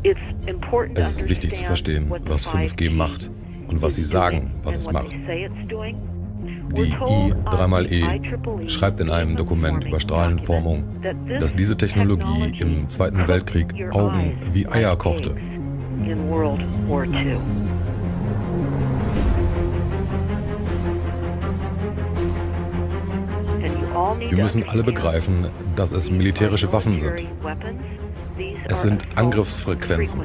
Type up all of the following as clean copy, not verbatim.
Es ist wichtig zu verstehen, was 5G macht und was sie sagen, was es macht. Die I3E schreibt in einem Dokument über Strahlenformung, dass diese Technologie im Zweiten Weltkrieg Augen wie Eier kochte. Wir müssen alle begreifen, dass es militärische Waffen sind. Es sind Angriffsfrequenzen.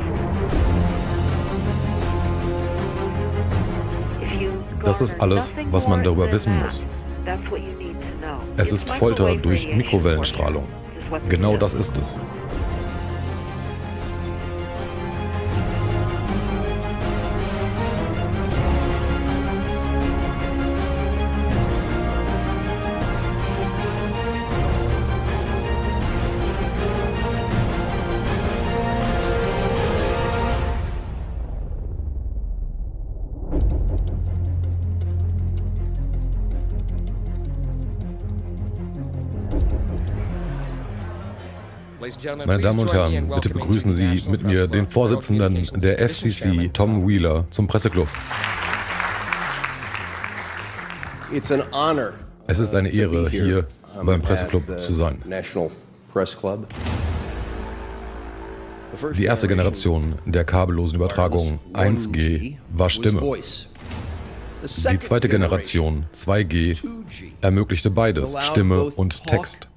Das ist alles, was man darüber wissen muss. Es ist Folter durch Mikrowellenstrahlung. Genau das ist es. Meine Damen und Herren, bitte begrüßen Sie mit mir den Vorsitzenden der FCC, Tom Wheeler, zum Presseclub. Es ist eine Ehre, hier beim Presseclub zu sein. Die erste Generation der kabellosen Übertragung 1G war Stimme. Die zweite Generation 2G ermöglichte beides, Stimme und Text.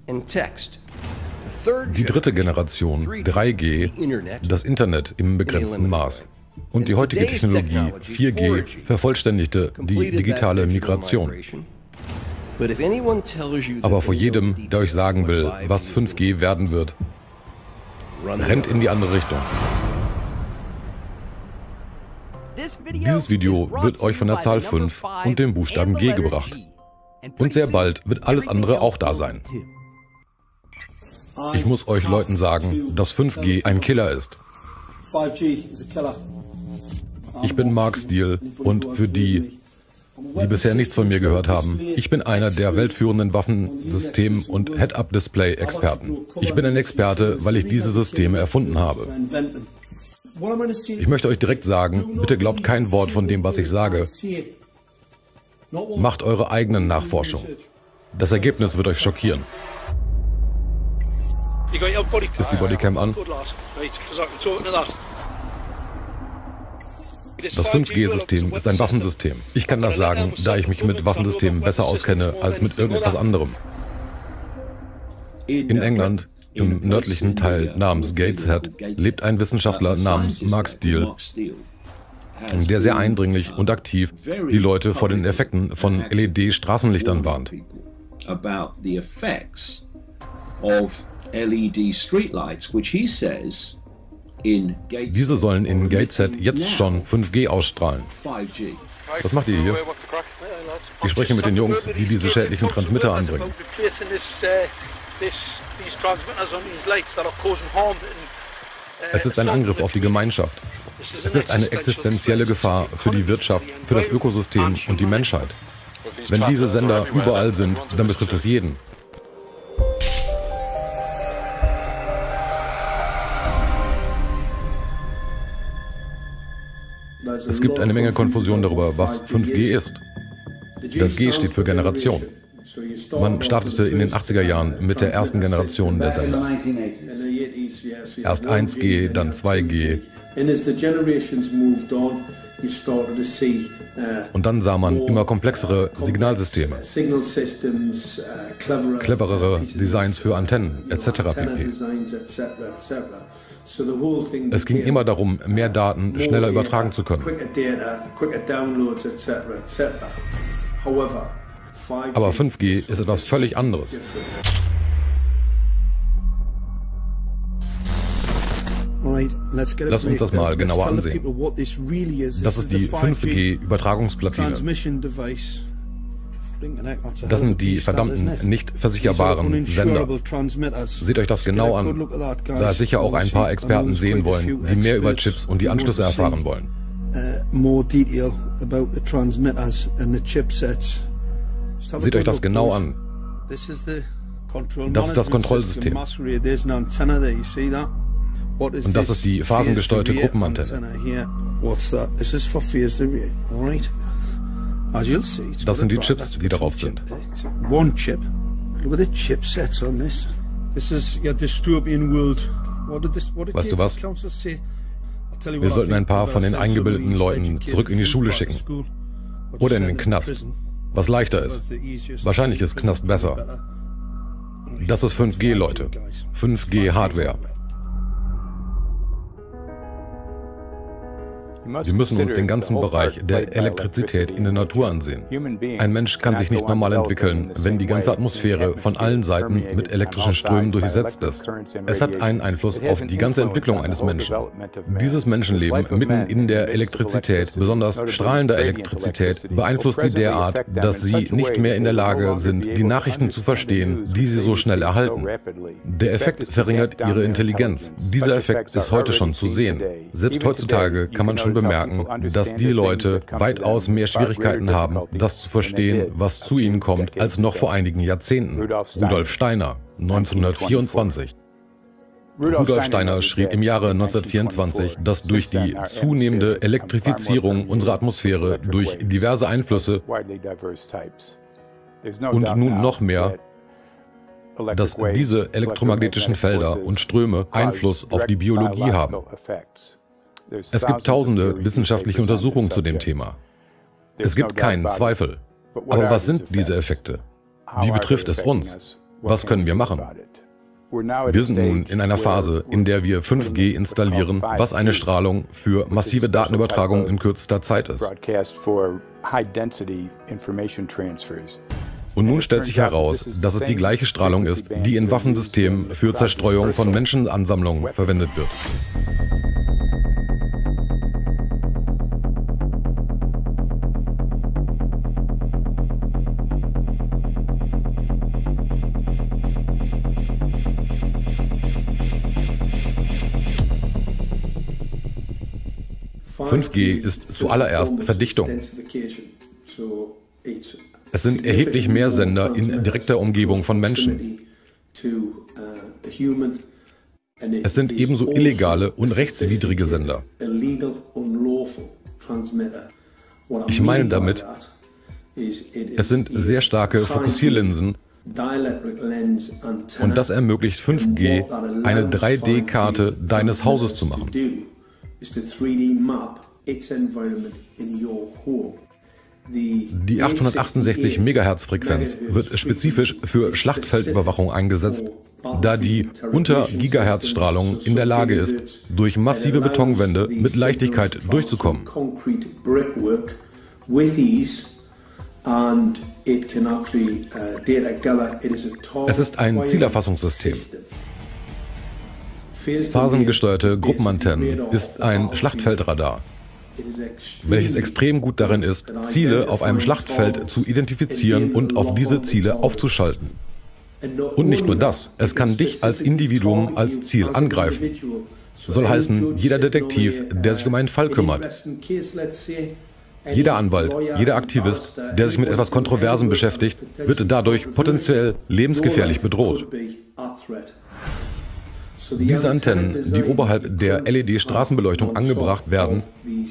Die dritte Generation 3G, das Internet im begrenzten Maß. Und die heutige Technologie 4G vervollständigte die digitale Migration. Aber vor jedem, der euch sagen will, was 5G werden wird, rennt in die andere Richtung. Dieses Video wird euch von der Zahl 5 und dem Buchstaben G gebracht. Und sehr bald wird alles andere auch da sein. Ich muss euch Leuten sagen, dass 5G ein Killer ist. Ich bin Mark Steele und für die bisher nichts von mir gehört haben, ich bin einer der weltführenden Waffensystem- und Head-Up-Display-Experten. Ich bin ein Experte, weil ich diese Systeme erfunden habe. Ich möchte euch direkt sagen, bitte glaubt kein Wort von dem, was ich sage. Macht eure eigenen Nachforschungen. Das Ergebnis wird euch schockieren. Ist die Bodycam an? Das 5G-System ist ein Waffensystem. Ich kann das sagen, da ich mich mit Waffensystemen besser auskenne als mit irgendetwas anderem. In England, im nördlichen Teil namens Gateshead, lebt ein Wissenschaftler namens Mark Steele, der sehr eindringlich und aktiv die Leute vor den Effekten von LED-Straßenlichtern warnt. Diese sollen in Gateshead jetzt schon 5G ausstrahlen. Was macht ihr hier? Ich spreche mit den Jungs, die diese schädlichen Transmitter anbringen. Es ist ein Angriff auf die Gemeinschaft. Es ist eine existenzielle Gefahr für die Wirtschaft, für das Ökosystem und die Menschheit. Wenn diese Sender überall sind, dann betrifft es jeden. Es gibt eine Menge Konfusion darüber, was 5G ist. Das G steht für Generation. Man startete in den 80er Jahren mit der ersten Generation der Sender. Erst 1G, dann 2G. Und dann sah man immer komplexere Signalsysteme, cleverere Designs für Antennen etc. pp. Es ging immer darum, mehr Daten schneller übertragen zu können. Aber 5G ist etwas völlig anderes. Lass uns das mal genauer ansehen. Das ist die 5G-Übertragungsplatine. Das sind die verdammten, nicht versicherbaren Sender. Seht euch das genau an, da es sicher auch ein paar Experten sehen wollen, die mehr über Chips und die Anschlüsse erfahren wollen. Seht euch das genau an. Das ist das Kontrollsystem. Und das ist die phasengesteuerte Gruppenantenne. Das sind die Chips, die darauf sind. Weißt du was? Wir sollten ein paar von den eingebildeten Leuten zurück in die Schule schicken. Oder in den Knast. Was leichter ist. Wahrscheinlich ist Knast besser. Das ist 5G, Leute. 5G-Hardware. Wir müssen uns den ganzen Bereich der Elektrizität in der Natur ansehen. Ein Mensch kann sich nicht normal entwickeln, wenn die ganze Atmosphäre von allen Seiten mit elektrischen Strömen durchsetzt ist. Es hat einen Einfluss auf die ganze Entwicklung eines Menschen. Dieses Menschenleben mitten in der Elektrizität, besonders strahlender Elektrizität, beeinflusst sie derart, dass sie nicht mehr in der Lage sind, die Nachrichten zu verstehen, die sie so schnell erhalten. Der Effekt verringert ihre Intelligenz. Dieser Effekt ist heute schon zu sehen. Selbst heutzutage kann man schon bemerken, dass die Leute weitaus mehr Schwierigkeiten haben, das zu verstehen, was zu ihnen kommt, als noch vor einigen Jahrzehnten. Rudolf Steiner, 1924. Rudolf Steiner schrieb im Jahre 1924, dass durch die zunehmende Elektrifizierung unserer Atmosphäre durch diverse Einflüsse und nun noch mehr, dass diese elektromagnetischen Felder und Ströme Einfluss auf die Biologie haben. Es gibt tausende wissenschaftliche Untersuchungen zu dem Thema. Es gibt keinen Zweifel. Aber was sind diese Effekte? Wie betrifft es uns? Was können wir machen? Wir sind nun in einer Phase, in der wir 5G installieren, was eine Strahlung für massive Datenübertragung in kürzester Zeit ist. Und nun stellt sich heraus, dass es die gleiche Strahlung ist, die in Waffensystemen für Zerstreuung von Menschenansammlungen verwendet wird. »5G ist zuallererst Verdichtung. Es sind erheblich mehr Sender in direkter Umgebung von Menschen. Es sind ebenso illegale und rechtswidrige Sender. Ich meine damit, es sind sehr starke Fokussierlinsen und das ermöglicht 5G, eine 3D-Karte deines Hauses zu machen. Die 868 MHz-Frequenz wird spezifisch für Schlachtfeldüberwachung eingesetzt, da die Unter-Gigahertz-Strahlung in der Lage ist, durch massive Betonwände mit Leichtigkeit durchzukommen. Es ist ein Zielerfassungssystem. Phasengesteuerte Gruppenantennen ist ein Schlachtfeldradar, welches extrem gut darin ist, Ziele auf einem Schlachtfeld zu identifizieren und auf diese Ziele aufzuschalten. Und nicht nur das, es kann dich als Individuum als Ziel angreifen. Soll heißen, jeder Detektiv, der sich um einen Fall kümmert, jeder Anwalt, jeder Aktivist, der sich mit etwas Kontroversem beschäftigt, wird dadurch potenziell lebensgefährlich bedroht. Diese Antennen, die oberhalb der LED-Straßenbeleuchtung angebracht werden,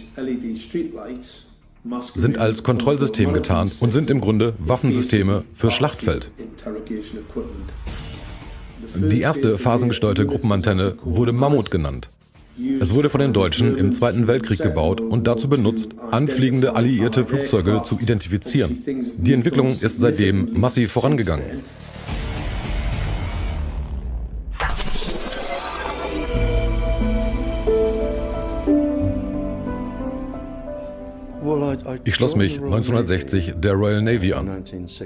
sind als Kontrollsystem getarnt und sind im Grunde Waffensysteme für Schlachtfeld. Die erste phasengesteuerte Gruppenantenne wurde Mammut genannt. Es wurde von den Deutschen im Zweiten Weltkrieg gebaut und dazu benutzt, anfliegende alliierte Flugzeuge zu identifizieren. Die Entwicklung ist seitdem massiv vorangegangen. Ich schloss mich 1960 der Royal Navy an.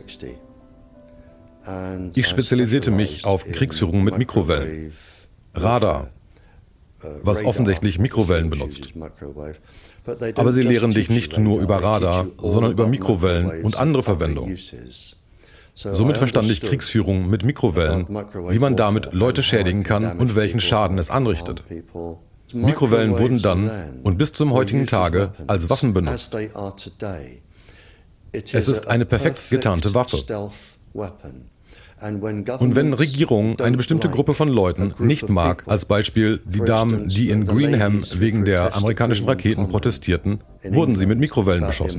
Ich spezialisierte mich auf Kriegsführung mit Mikrowellen, Radar, was offensichtlich Mikrowellen benutzt. Aber sie lehren dich nicht nur über Radar, sondern über Mikrowellen und andere Verwendungen. Somit verstand ich Kriegsführung mit Mikrowellen, wie man damit Leute schädigen kann und welchen Schaden es anrichtet. Mikrowellen wurden dann und bis zum heutigen Tage als Waffen benutzt. Es ist eine perfekt getarnte Waffe. Und wenn Regierungen eine bestimmte Gruppe von Leuten nicht mag, als Beispiel die Damen, die in Greenham wegen der amerikanischen Raketen protestierten, wurden sie mit Mikrowellen beschossen.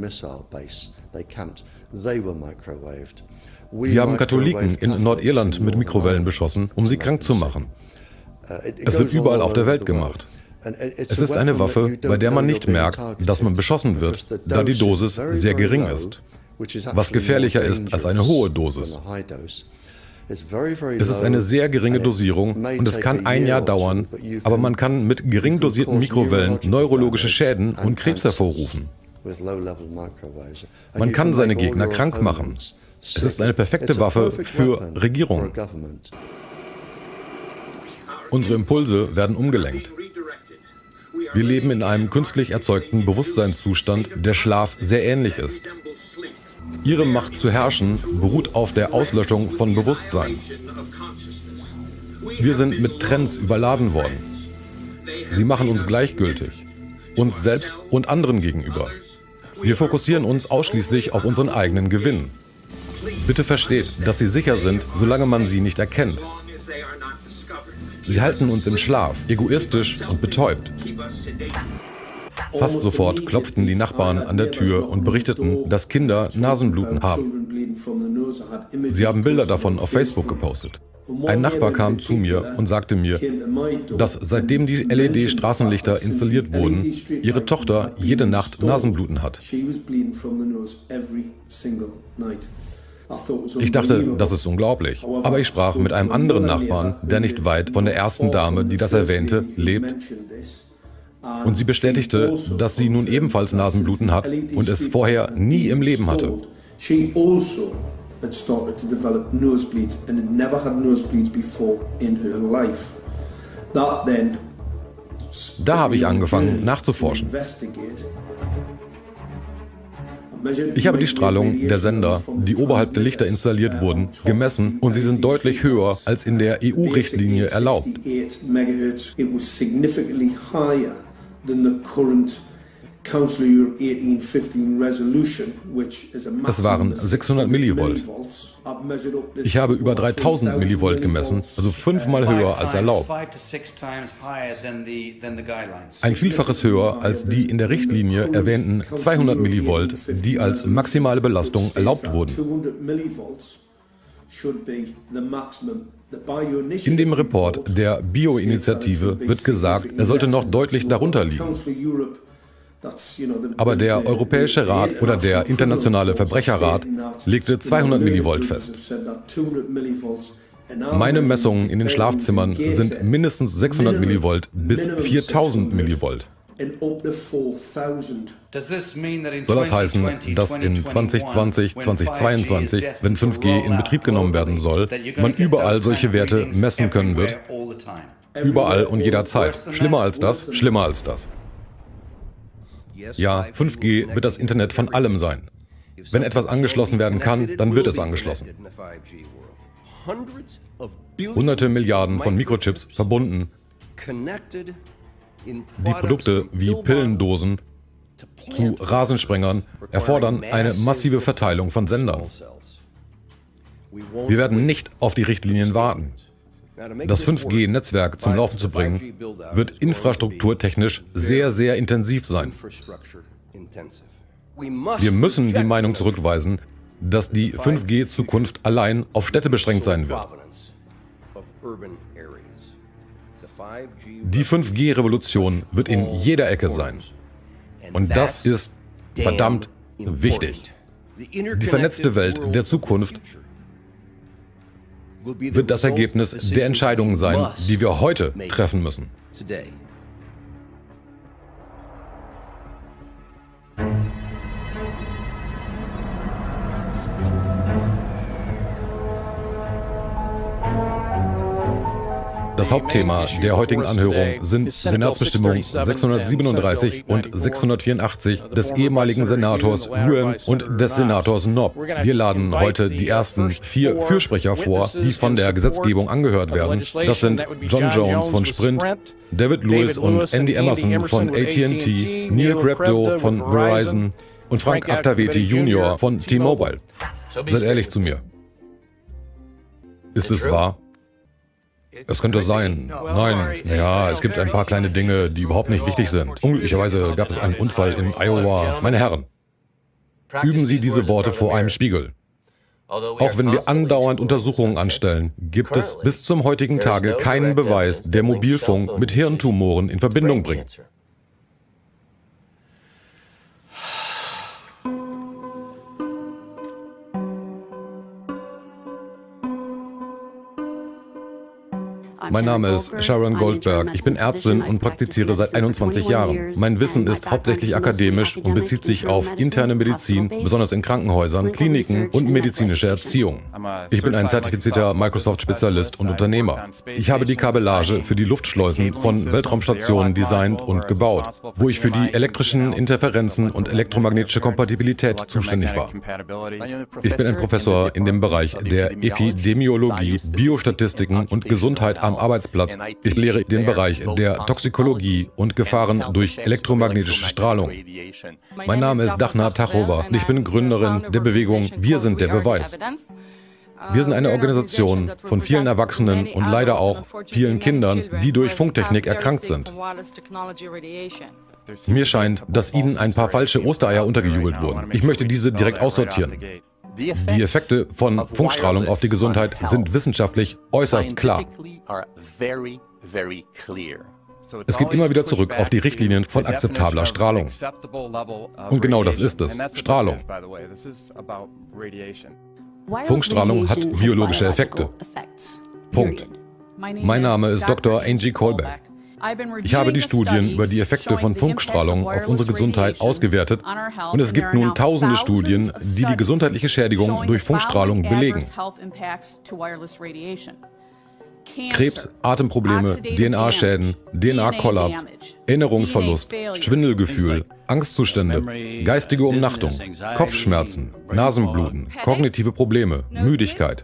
Wir haben Katholiken in Nordirland mit Mikrowellen beschossen, um sie krank zu machen. Es wird überall auf der Welt gemacht. Es ist eine Waffe, bei der man nicht merkt, dass man beschossen wird, da die Dosis sehr gering ist, was gefährlicher ist als eine hohe Dosis. Es ist eine sehr geringe Dosierung und es kann ein Jahr dauern, aber man kann mit gering dosierten Mikrowellen neurologische Schäden und Krebs hervorrufen. Man kann seine Gegner krank machen. Es ist eine perfekte Waffe für Regierungen. Unsere Impulse werden umgelenkt. Wir leben in einem künstlich erzeugten Bewusstseinszustand, der Schlaf sehr ähnlich ist. Ihre Macht zu herrschen beruht auf der Auslöschung von Bewusstsein. Wir sind mit Trends überladen worden. Sie machen uns gleichgültig, uns selbst und anderen gegenüber. Wir fokussieren uns ausschließlich auf unseren eigenen Gewinn. Bitte versteht, dass Sie sicher sind, solange man sie nicht erkennt. Sie halten uns im Schlaf, egoistisch und betäubt. Fast sofort klopften die Nachbarn an der Tür und berichteten, dass Kinder Nasenbluten haben. Sie haben Bilder davon auf Facebook gepostet. Ein Nachbar kam zu mir und sagte mir, dass seitdem die LED-Straßenlichter installiert wurden, ihre Tochter jede Nacht Nasenbluten hat. Ich dachte, das ist unglaublich. Aber ich sprach mit einem anderen Nachbarn, der nicht weit von der ersten Dame, die das erwähnte, lebt. Und sie bestätigte, dass sie nun ebenfalls Nasenbluten hat und es vorher nie im Leben hatte. Da habe ich angefangen nachzuforschen. Ich habe die Strahlung der Sender, die oberhalb der Lichter installiert wurden, gemessen und sie sind deutlich höher als in der EU-Richtlinie erlaubt. Es waren 600 Millivolt. Ich habe über 3000 Millivolt gemessen, also 5-mal höher als erlaubt. Ein Vielfaches höher als die in der Richtlinie erwähnten 200 Millivolt, die als maximale Belastung erlaubt wurden. In dem Report der Bio-Initiative wird gesagt, er sollte noch deutlich darunter liegen. Aber der Europäische Rat oder der Internationale Verbrecherrat legte 200 Millivolt fest. Meine Messungen in den Schlafzimmern sind mindestens 600 Millivolt bis 4000 Millivolt. Soll das heißen, dass in 2020, 2022, wenn 5G in Betrieb genommen werden soll, man überall solche Werte messen können wird? Überall und jederzeit. Schlimmer als das, schlimmer als das. Ja, 5G wird das Internet von allem sein. Wenn etwas angeschlossen werden kann, dann wird es angeschlossen. Hunderte Milliarden von Mikrochips verbunden. Die Produkte wie Pillendosen zu Rasensprengern erfordern eine massive Verteilung von Sendern. Wir werden nicht auf die Richtlinien warten. Das 5G-Netzwerk zum Laufen zu bringen, wird infrastrukturtechnisch sehr, sehr intensiv sein. Wir müssen die Meinung zurückweisen, dass die 5G-Zukunft allein auf Städte beschränkt sein wird. Die 5G-Revolution wird in jeder Ecke sein. Und das ist verdammt wichtig. Die vernetzte Welt der Zukunft wird das Ergebnis der Entscheidungen sein, die wir heute treffen müssen. Das Hauptthema der heutigen Anhörung sind Senatsbestimmung 637 und 684 des ehemaligen Senators Ruan und des Senators Nob. Wir laden heute die ersten 4 Fürsprecher vor, die von der Gesetzgebung angehört werden. Das sind John Jones von Sprint, David Lewis und Andy Emerson von AT&T, Neil Grabdo von Verizon und Frank Attavetti Jr. von T-Mobile. Seid ehrlich zu mir. Ist es wahr? Es könnte sein. Nein, ja, es gibt ein paar kleine Dinge, die überhaupt nicht wichtig sind. Unglücklicherweise gab es einen Unfall in Iowa. Meine Herren, üben Sie diese Worte vor einem Spiegel. Auch wenn wir andauernd Untersuchungen anstellen, gibt es bis zum heutigen Tage keinen Beweis, der Mobilfunk mit Hirntumoren in Verbindung bringt. Mein Name ist Sharon Goldberg. Ich bin Ärztin und praktiziere seit 21 Jahren. Mein Wissen ist hauptsächlich akademisch und bezieht sich auf interne Medizin, besonders in Krankenhäusern, Kliniken und medizinische Erziehung. Ich bin ein zertifizierter Microsoft-Spezialist und Unternehmer. Ich habe die Kabellage für die Luftschleusen von Weltraumstationen designt und gebaut, wo ich für die elektrischen Interferenzen und elektromagnetische Kompatibilität zuständig war. Ich bin ein Professor in dem Bereich der Epidemiologie, Biostatistiken und Gesundheit am Arbeitsplatz. Ich lehre den Bereich der Toxikologie und Gefahren durch elektromagnetische Strahlung. Mein Name ist Dachna Tachova und ich bin Gründerin der Bewegung Wir sind der Beweis. Wir sind eine Organisation von vielen Erwachsenen und leider auch vielen Kindern, die durch Funktechnik erkrankt sind. Mir scheint, dass Ihnen ein paar falsche Ostereier untergejubelt wurden. Ich möchte diese direkt aussortieren. Die Effekte von Funkstrahlung auf die Gesundheit sind wissenschaftlich äußerst klar. Es geht immer wieder zurück auf die Richtlinien von akzeptabler Strahlung. Und genau das ist es, Strahlung. Funkstrahlung hat biologische Effekte. Punkt. Mein Name ist Dr. Angie Kolbeck. Ich habe die Studien über die Effekte von Funkstrahlung auf unsere Gesundheit ausgewertet und es gibt nun tausende Studien, die die gesundheitliche Schädigung durch Funkstrahlung belegen. Krebs, Atemprobleme, DNA-Schäden, DNA-Kollaps, Erinnerungsverlust, Schwindelgefühl, Angstzustände, geistige Umnachtung, Kopfschmerzen, Nasenbluten, kognitive Probleme, Müdigkeit.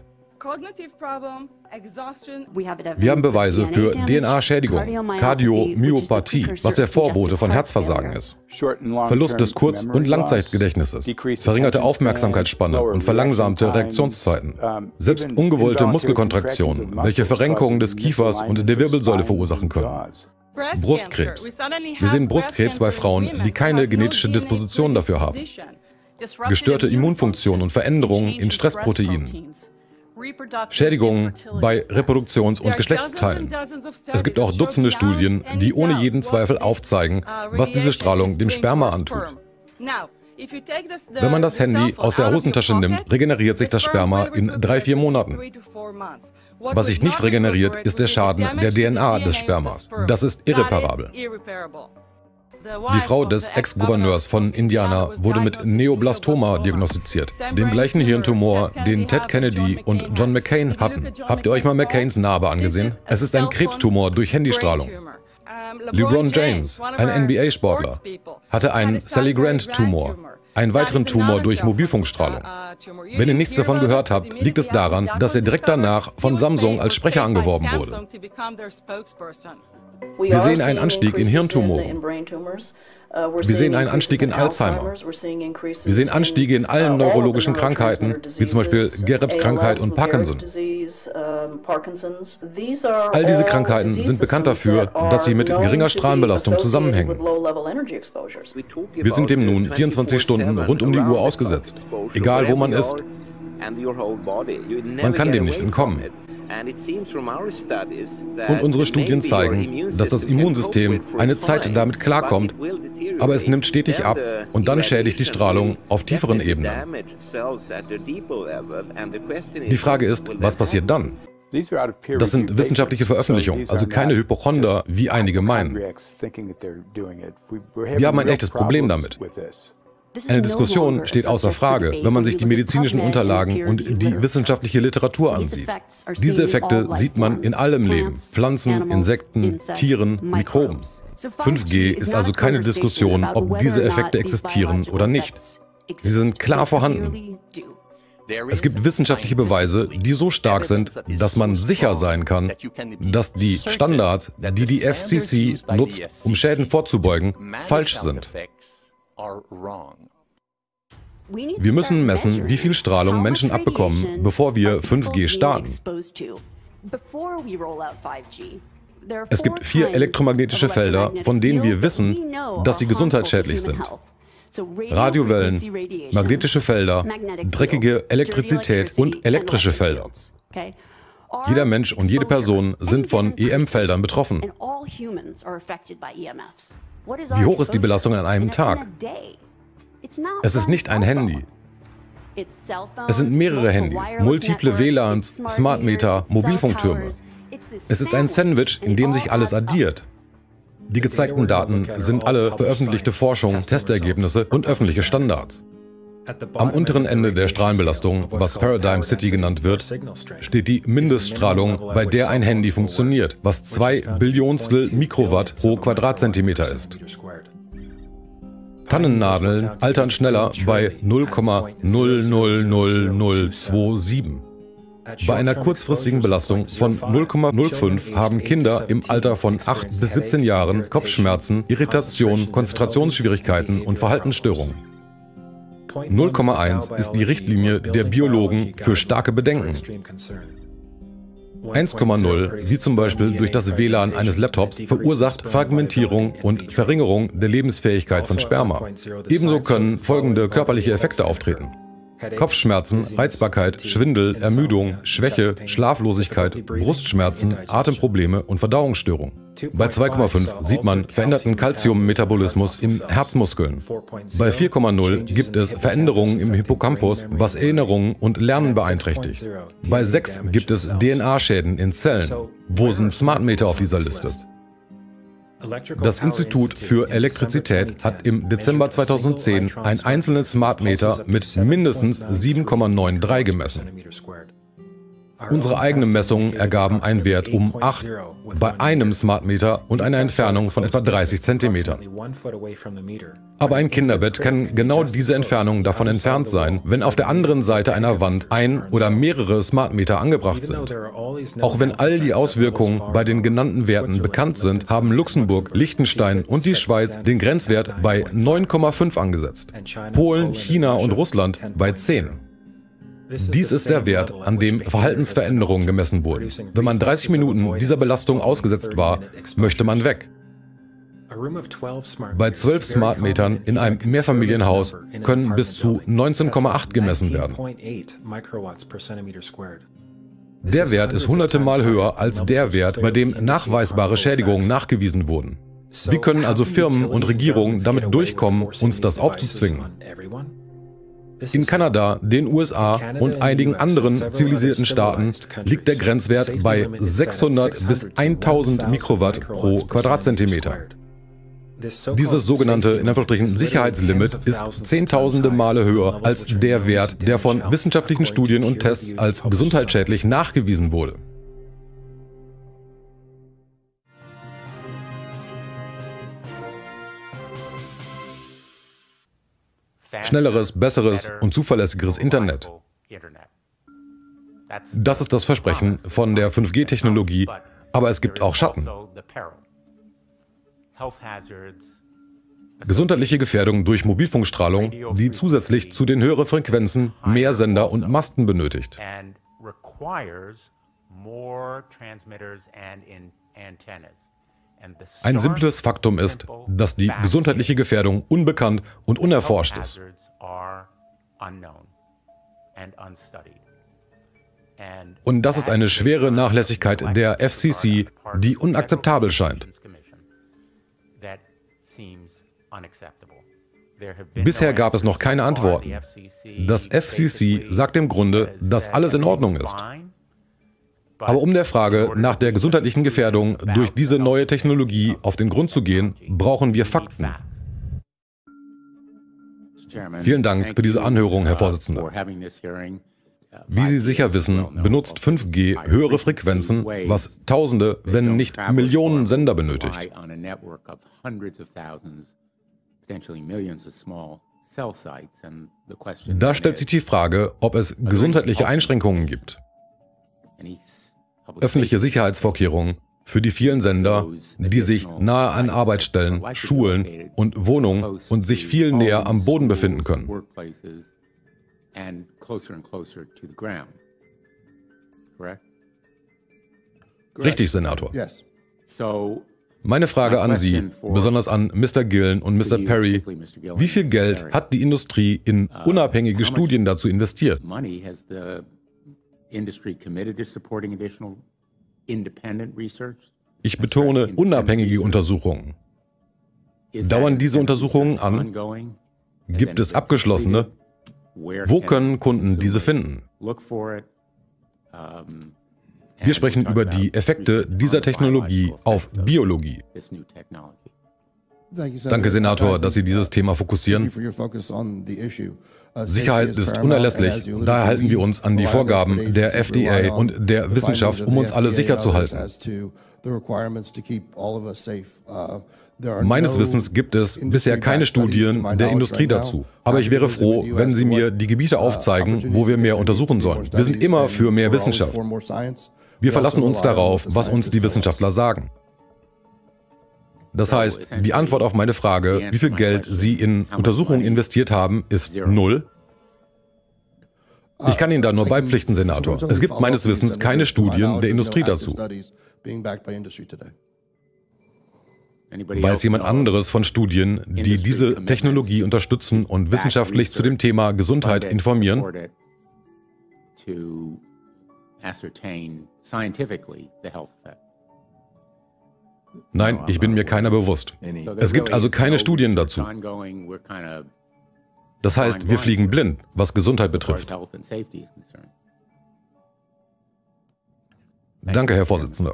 Wir haben Beweise für DNA-Schädigung, Kardiomyopathie, was der Vorbote von Herzversagen ist, Verlust des Kurz- und Langzeitgedächtnisses, verringerte Aufmerksamkeitsspanne und verlangsamte Reaktionszeiten, selbst ungewollte Muskelkontraktionen, welche Verrenkungen des Kiefers und der Wirbelsäule verursachen können. Brustkrebs. Wir sehen Brustkrebs bei Frauen, die keine genetische Disposition dafür haben. Gestörte Immunfunktion und Veränderungen in Stressproteinen. Schädigungen bei Reproduktions- und Geschlechtsteilen. Es gibt auch Dutzende Studien, die ohne jeden Zweifel aufzeigen, was diese Strahlung dem Sperma antut. Wenn man das Handy aus der Hosentasche nimmt, regeneriert sich das Sperma in 3-4 Monaten. Was sich nicht regeneriert, ist der Schaden der DNA des Spermas. Das ist irreparabel. Die Frau des Ex-Gouverneurs von Indiana wurde mit Neoblastoma diagnostiziert, dem gleichen Hirntumor, den Ted Kennedy und John McCain hatten. Habt ihr euch mal McCains Narbe angesehen? Es ist ein Krebstumor durch Handystrahlung. LeBron James, ein NBA-Sportler, hatte einen Sally Grant-Tumor, einen weiteren Tumor durch Mobilfunkstrahlung. Wenn ihr nichts davon gehört habt, liegt es daran, dass er direkt danach von Samsung als Sprecher angeworben wurde. Wir sehen einen Anstieg in Hirntumoren. Wir sehen einen Anstieg in Alzheimer. Wir sehen Anstiege in allen neurologischen Krankheiten, wie zum Beispiel Gerbs-Krankheit und Parkinson. All diese Krankheiten sind bekannt dafür, dass sie mit geringer Strahlenbelastung zusammenhängen. Wir sind dem nun 24 Stunden rund um die Uhr ausgesetzt, egal wo man ist. Man kann dem nicht entkommen. Und unsere Studien zeigen, dass das Immunsystem eine Zeit damit klarkommt, aber es nimmt stetig ab und dann schädigt die Strahlung auf tieferen Ebenen. Die Frage ist, was passiert dann? Das sind wissenschaftliche Veröffentlichungen, also keine Hypochonder, wie einige meinen. Wir haben ein echtes Problem damit. Eine Diskussion steht außer Frage, wenn man sich die medizinischen Unterlagen und die wissenschaftliche Literatur ansieht. Diese Effekte sieht man in allem Leben: Pflanzen, Insekten, Tieren, Mikroben. 5G ist also keine Diskussion, ob diese Effekte existieren oder nicht. Sie sind klar vorhanden. Es gibt wissenschaftliche Beweise, die so stark sind, dass man sicher sein kann, dass die Standards, die die FCC nutzt, um Schäden vorzubeugen, falsch sind. Wir müssen messen, wie viel Strahlung Menschen abbekommen, bevor wir 5G starten. Es gibt 4 elektromagnetische Felder, von denen wir wissen, dass sie gesundheitsschädlich sind. Radiowellen, magnetische Felder, dreckige Elektrizität und elektrische Felder. Jeder Mensch und jede Person sind von EM-Feldern betroffen. Wie hoch ist die Belastung an einem Tag? Es ist nicht ein Handy. Es sind mehrere Handys, multiple WLANs, Smart Meter, Mobilfunktürme. Es ist ein Sandwich, in dem sich alles addiert. Die gezeigten Daten sind alle veröffentlichte Forschung, Testergebnisse und öffentliche Standards. Am unteren Ende der Strahlenbelastung, was Paradigm City genannt wird, steht die Mindeststrahlung, bei der ein Handy funktioniert, was 2 Billionstel Mikrowatt pro Quadratzentimeter ist. Tannennadeln altern schneller bei 0,000027. Bei einer kurzfristigen Belastung von 0,05 haben Kinder im Alter von 8 bis 17 Jahren Kopfschmerzen, Irritation, Konzentrationsschwierigkeiten und Verhaltensstörungen. 0,1 ist die Richtlinie der Biologen für starke Bedenken. 1,0, wie zum Beispiel durch das WLAN eines Laptops, verursacht Fragmentierung und Verringerung der Lebensfähigkeit von Sperma. Ebenso können folgende körperliche Effekte auftreten: Kopfschmerzen, Reizbarkeit, Schwindel, Ermüdung, Schwäche, Schlaflosigkeit, Brustschmerzen, Atemprobleme und Verdauungsstörungen. Bei 2,5 sieht man veränderten Calciummetabolismus im Herzmuskeln. Bei 4,0 gibt es Veränderungen im Hippocampus, was Erinnerungen und Lernen beeinträchtigt. Bei 6 gibt es DNA-Schäden in Zellen. Wo sind Smart Meter auf dieser Liste? Das Institut für Elektrizität hat im Dezember 2010 ein einzelnes Smart Meter mit mindestens 7,93 gemessen. Unsere eigenen Messungen ergaben einen Wert um 8 bei einem Smart Meter und einer Entfernung von etwa 30 cm. Aber ein Kinderbett kann genau diese Entfernung davon entfernt sein, wenn auf der anderen Seite einer Wand ein oder mehrere Smart Meter angebracht sind. Auch wenn all die Auswirkungen bei den genannten Werten bekannt sind, haben Luxemburg, Liechtenstein und die Schweiz den Grenzwert bei 9,5 angesetzt. Polen, China und Russland bei 10. Dies ist der Wert, an dem Verhaltensveränderungen gemessen wurden. Wenn man 30 Minuten dieser Belastung ausgesetzt war, möchte man weg. Bei 12 Smart Metern in einem Mehrfamilienhaus können bis zu 19,8 gemessen werden. Der Wert ist hunderte Mal höher als der Wert, bei dem nachweisbare Schädigungen nachgewiesen wurden. Wie können also Firmen und Regierungen damit durchkommen, uns das aufzuzwingen? In Kanada, den USA und einigen anderen zivilisierten Staaten liegt der Grenzwert bei 600 bis 1000 Mikrowatt pro Quadratzentimeter. Dieses sogenannte in Anführungsstrichen Sicherheitslimit ist zehntausende Male höher als der Wert, der von wissenschaftlichen Studien und Tests als gesundheitsschädlich nachgewiesen wurde. Schnelleres, besseres und zuverlässigeres Internet. Das ist das Versprechen von der 5G-Technologie, aber es gibt auch Schatten. Gesundheitliche Gefährdung durch Mobilfunkstrahlung, die zusätzlich zu den höheren Frequenzen mehr Sender und Masten benötigt. Ein simples Faktum ist, dass die gesundheitliche Gefährdung unbekannt und unerforscht ist. Und das ist eine schwere Nachlässigkeit der FCC, die unakzeptabel scheint. Bisher gab es noch keine Antworten. Das FCC sagt im Grunde, dass alles in Ordnung ist. Aber um der Frage nach der gesundheitlichen Gefährdung durch diese neue Technologie auf den Grund zu gehen, brauchen wir Fakten. Vielen Dank für diese Anhörung, Herr Vorsitzender. Wie Sie sicher wissen, benutzt 5G höhere Frequenzen, was Tausende, wenn nicht Millionen Sender benötigt. Da stellt sich die Frage, ob es gesundheitliche Einschränkungen gibt. Öffentliche Sicherheitsvorkehrungen für die vielen Sender, die sich nahe an Arbeitsstellen, Schulen und Wohnungen und sich viel näher am Boden befinden können. Richtig, Senator. Meine Frage an Sie, besonders an Mr. Gillen und Mr. Perry, wie viel Geld hat die Industrie in unabhängige Studien dazu investiert? Ich betone unabhängige Untersuchungen. Dauern diese Untersuchungen an? Gibt es abgeschlossene? Wo können Kunden diese finden? Wir sprechen über die Effekte dieser Technologie auf Biologie. Danke, Senator, dass Sie dieses Thema fokussieren. Sicherheit ist unerlässlich, daher halten wir uns an die Vorgaben der FDA und der Wissenschaft, um uns alle sicher zu halten. Meines Wissens gibt es bisher keine Studien der Industrie dazu. Aber ich wäre froh, wenn Sie mir die Gebiete aufzeigen, wo wir mehr untersuchen sollen. Wir sind immer für mehr Wissenschaft. Wir verlassen uns darauf, was uns die Wissenschaftler sagen. Das heißt, die Antwort auf meine Frage, wie viel Geld Sie in Untersuchungen investiert haben, ist 0. Ich kann Ihnen da nur beipflichten, Senator. Es gibt meines Wissens keine Studien der Industrie dazu. Weiß jemand anderes von Studien, die diese Technologie unterstützen und wissenschaftlich zu dem Thema Gesundheit informieren? Nein, ich bin mir keiner bewusst. Es gibt also keine Studien dazu. Das heißt, wir fliegen blind, was Gesundheit betrifft. Danke, Herr Vorsitzender.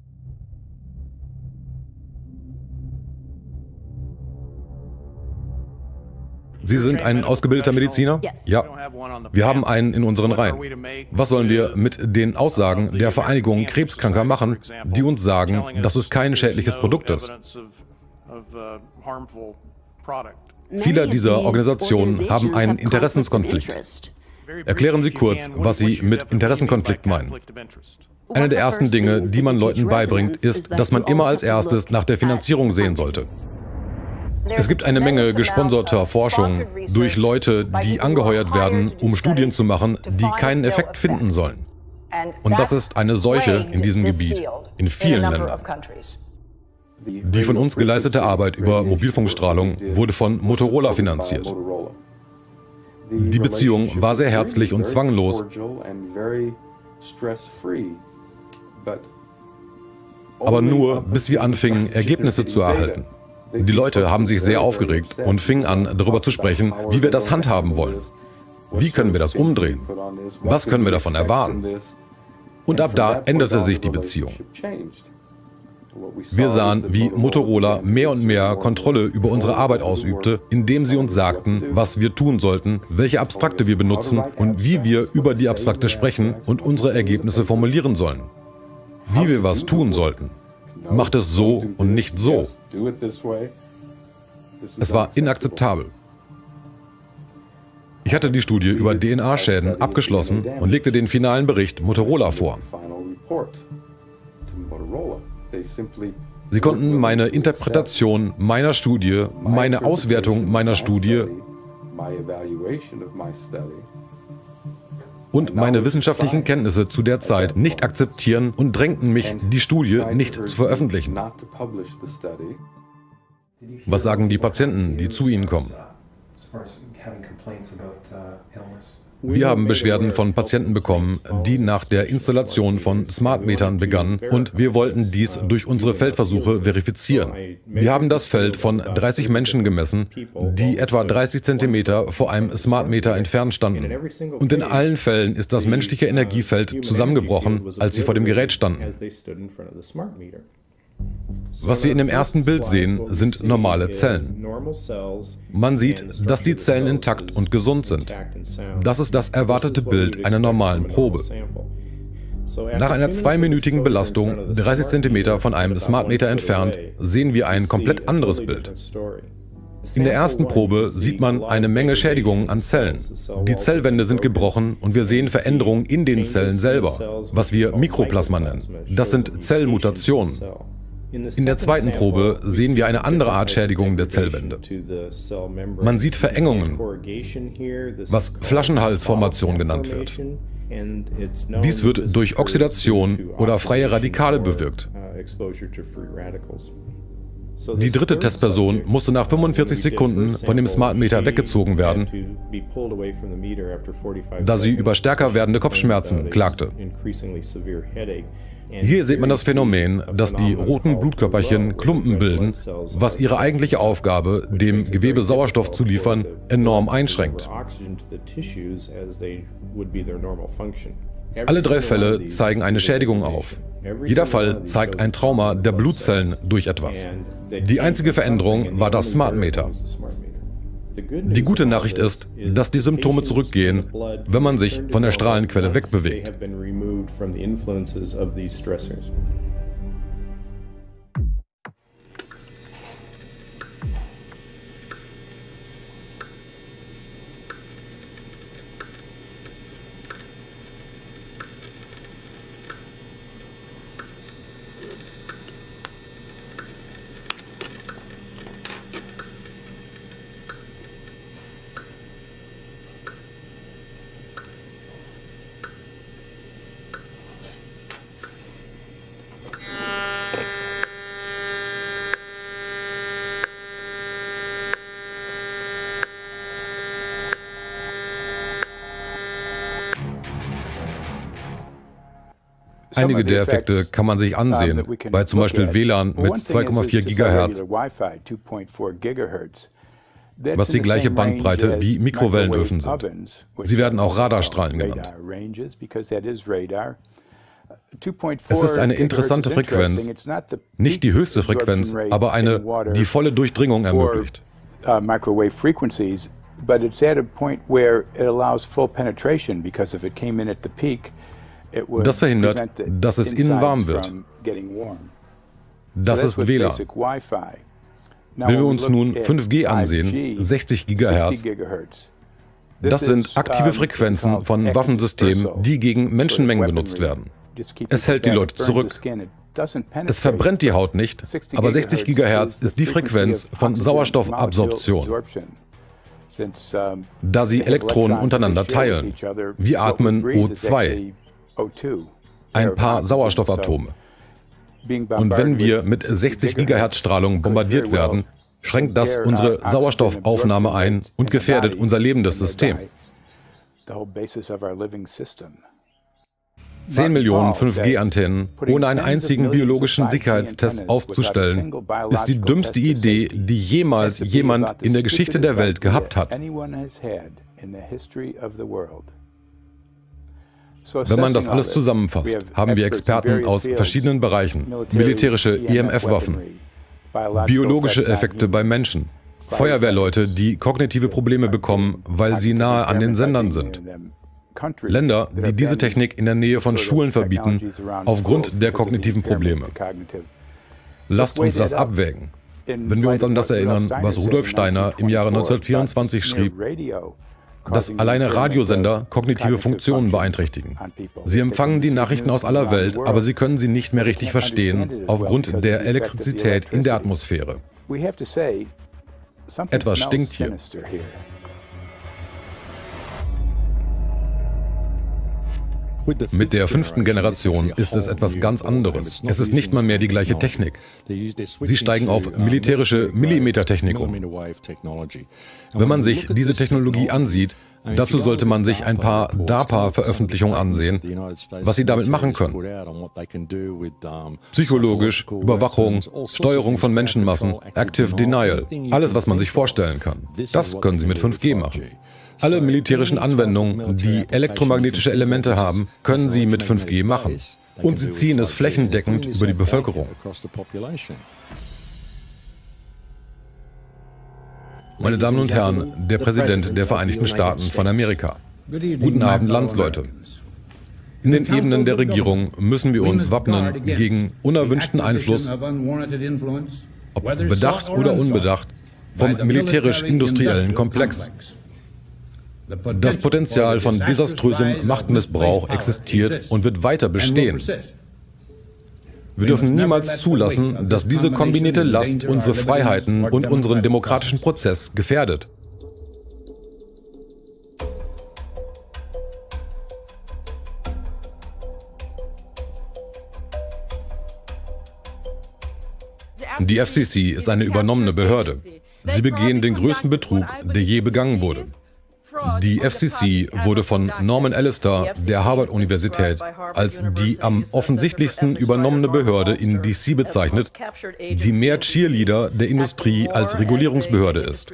Sie sind ein ausgebildeter Mediziner? Ja. Wir haben einen in unseren Reihen. Was sollen wir mit den Aussagen der Vereinigung Krebskranker machen, die uns sagen, dass es kein schädliches Produkt ist? Viele dieser Organisationen haben einen Interessenskonflikt. Erklären Sie kurz, was Sie mit Interessenkonflikt meinen. Eine der ersten Dinge, die man Leuten beibringt, ist, dass man immer als erstes nach der Finanzierung sehen sollte. Es gibt eine Menge gesponserter Forschung durch Leute, die angeheuert werden, um Studien zu machen, die keinen Effekt finden sollen. Und das ist eine Seuche in diesem Gebiet, in vielen Ländern. Die von uns geleistete Arbeit über Mobilfunkstrahlung wurde von Motorola finanziert. Die Beziehung war sehr herzlich und zwanglos, aber nur, bis wir anfingen, Ergebnisse zu erhalten. Die Leute haben sich sehr aufgeregt und fingen an, darüber zu sprechen, wie wir das handhaben wollen. Wie können wir das umdrehen? Was können wir davon erwarten? Und ab da änderte sich die Beziehung. Wir sahen, wie Motorola mehr und mehr Kontrolle über unsere Arbeit ausübte, indem sie uns sagten, was wir tun sollten, welche Abstrakte wir benutzen und wie wir über die Abstrakte sprechen und unsere Ergebnisse formulieren sollen. Wie wir was tun sollten. Macht es so und nicht so. Es war inakzeptabel. Ich hatte die Studie über DNA-Schäden abgeschlossen und legte den finalen Bericht Motorola vor. Sie konnten meine Interpretation meiner Studie, meine Auswertung meiner Studie und meine wissenschaftlichen Kenntnisse zu der Zeit nicht akzeptieren und drängten mich, die Studie nicht zu veröffentlichen. Was sagen die Patienten, die zu Ihnen kommen? Wir haben Beschwerden von Patienten bekommen, die nach der Installation von Smartmetern begannen, und wir wollten dies durch unsere Feldversuche verifizieren. Wir haben das Feld von 30 Menschen gemessen, die etwa 30 cm vor einem Smartmeter entfernt standen. Und in allen Fällen ist das menschliche Energiefeld zusammengebrochen, als sie vor dem Gerät standen. Was wir in dem ersten Bild sehen, sind normale Zellen. Man sieht, dass die Zellen intakt und gesund sind. Das ist das erwartete Bild einer normalen Probe. Nach einer 2-minütigen Belastung, 30 cm von einem Smartmeter entfernt, sehen wir ein komplett anderes Bild. In der ersten Probe sieht man eine Menge Schädigungen an Zellen. Die Zellwände sind gebrochen und wir sehen Veränderungen in den Zellen selber, was wir Mikroplasma nennen. Das sind Zellmutationen. In der zweiten Probe sehen wir eine andere Art Schädigung der Zellwände. Man sieht Verengungen, was Flaschenhalsformation genannt wird. Dies wird durch Oxidation oder freie Radikale bewirkt. Die dritte Testperson musste nach 45 Sekunden von dem Smart Meter weggezogen werden, da sie über stärker werdende Kopfschmerzen klagte. Hier sieht man das Phänomen, dass die roten Blutkörperchen Klumpen bilden, was ihre eigentliche Aufgabe, dem Gewebe Sauerstoff zu liefern, enorm einschränkt. Alle 3 Fälle zeigen eine Schädigung auf. Jeder Fall zeigt ein Trauma der Blutzellen durch etwas. Die einzige Veränderung war das Smart Meter. Die gute Nachricht ist, dass die Symptome zurückgehen, wenn man sich von der Strahlenquelle wegbewegt. Einige der Effekte kann man sich ansehen, bei zum Beispiel WLAN mit 2,4 GHz, was die gleiche Bandbreite wie Mikrowellenöfen sind. Sie werden auch Radarstrahlen genannt. Es ist eine interessante Frequenz, nicht die höchste Frequenz, aber eine, die volle Durchdringung ermöglicht. But it's at a point where it allows full penetration, because if it came in at the peak, das verhindert, dass es innen warm wird. Das ist WLAN. Wenn wir uns nun 5G ansehen, 60 GHz, das sind aktive Frequenzen von Waffensystemen, die gegen Menschenmengen benutzt werden. Es hält die Leute zurück. Es verbrennt die Haut nicht, aber 60 GHz ist die Frequenz von Sauerstoffabsorption, da sie Elektronen untereinander teilen. Wir atmen O2. Ein paar Sauerstoffatome. Und wenn wir mit 60 GHz Strahlung bombardiert werden, schränkt das unsere Sauerstoffaufnahme ein und gefährdet unser lebendes System. 10 Millionen 5G-Antennen ohne einen einzigen biologischen Sicherheitstest aufzustellen, ist die dümmste Idee, die jemals jemand in der Geschichte der Welt gehabt hat. Wenn man das alles zusammenfasst, haben wir Experten aus verschiedenen Bereichen, militärische EMF-Waffen, biologische Effekte bei Menschen, Feuerwehrleute, die kognitive Probleme bekommen, weil sie nahe an den Sendern sind, Länder, die diese Technik in der Nähe von Schulen verbieten, aufgrund der kognitiven Probleme. Lasst uns das abwägen. Wenn wir uns an das erinnern, was Rudolf Steiner im Jahre 1924 schrieb, dass alleine Radiosender kognitive Funktionen beeinträchtigen. Sie empfangen die Nachrichten aus aller Welt, aber sie können sie nicht mehr richtig verstehen, aufgrund der Elektrizität in der Atmosphäre. Etwas stinkt hier. Mit der 5. Generation ist es etwas ganz anderes. Es ist nicht mal mehr die gleiche Technik. Sie steigen auf militärische Millimetertechnik um. Wenn man sich diese Technologie ansieht, dazu sollte man sich ein paar DARPA-Veröffentlichungen ansehen, was sie damit machen können. Psychologisch, Überwachung, Steuerung von Menschenmassen, Active Denial, alles, was man sich vorstellen kann. Das können sie mit 5G machen. Alle militärischen Anwendungen, die elektromagnetische Elemente haben, können sie mit 5G machen. Und sie ziehen es flächendeckend über die Bevölkerung. Meine Damen und Herren, der Präsident der Vereinigten Staaten von Amerika. Guten Abend, Landsleute. In den Ebenen der Regierung müssen wir uns wappnen gegen unerwünschten Einfluss, ob bedacht oder unbedacht, vom militärisch-industriellen Komplex. Das Potenzial von desaströsem Machtmissbrauch existiert und wird weiter bestehen. Wir dürfen niemals zulassen, dass diese kombinierte Last unsere Freiheiten und unseren demokratischen Prozess gefährdet. Die FCC ist eine übernommene Behörde. Sie begehen den größten Betrug, der je begangen wurde. Die FCC wurde von Norman Allister der Harvard-Universität als die am offensichtlichsten übernommene Behörde in DC bezeichnet, die mehr Cheerleader der Industrie als Regulierungsbehörde ist.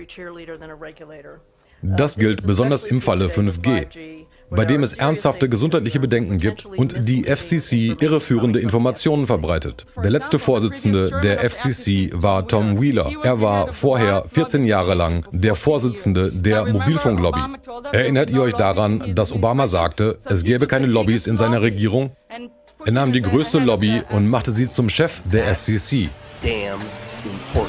Das gilt besonders im Falle 5G, bei dem es ernsthafte gesundheitliche Bedenken gibt und die FCC irreführende Informationen verbreitet. Der letzte Vorsitzende der FCC war Tom Wheeler. Er war vorher 14 Jahre lang der Vorsitzende der Mobilfunklobby. Erinnert ihr euch daran, dass Obama sagte, es gäbe keine Lobbys in seiner Regierung? Er nahm die größte Lobby und machte sie zum Chef der FCC. Damn important.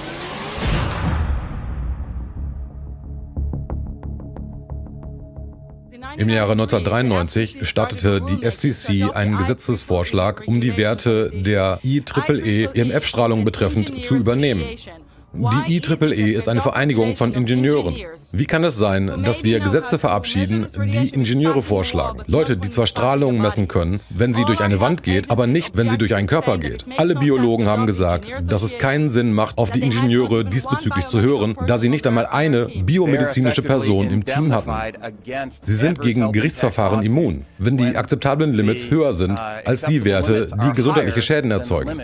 Im Jahre 1993 startete die FCC einen Gesetzesvorschlag, um die Werte der IEEE EMF-Strahlung betreffend zu übernehmen. Die IEEE ist eine Vereinigung von Ingenieuren. Wie kann es sein, dass wir Gesetze verabschieden, die Ingenieure vorschlagen? Leute, die zwar Strahlung messen können, wenn sie durch eine Wand geht, aber nicht, wenn sie durch einen Körper geht. Alle Biologen haben gesagt, dass es keinen Sinn macht, auf die Ingenieure diesbezüglich zu hören, da sie nicht einmal eine biomedizinische Person im Team hatten. Sie sind gegen Gerichtsverfahren immun, wenn die akzeptablen Limits höher sind als die Werte, die gesundheitliche Schäden erzeugen.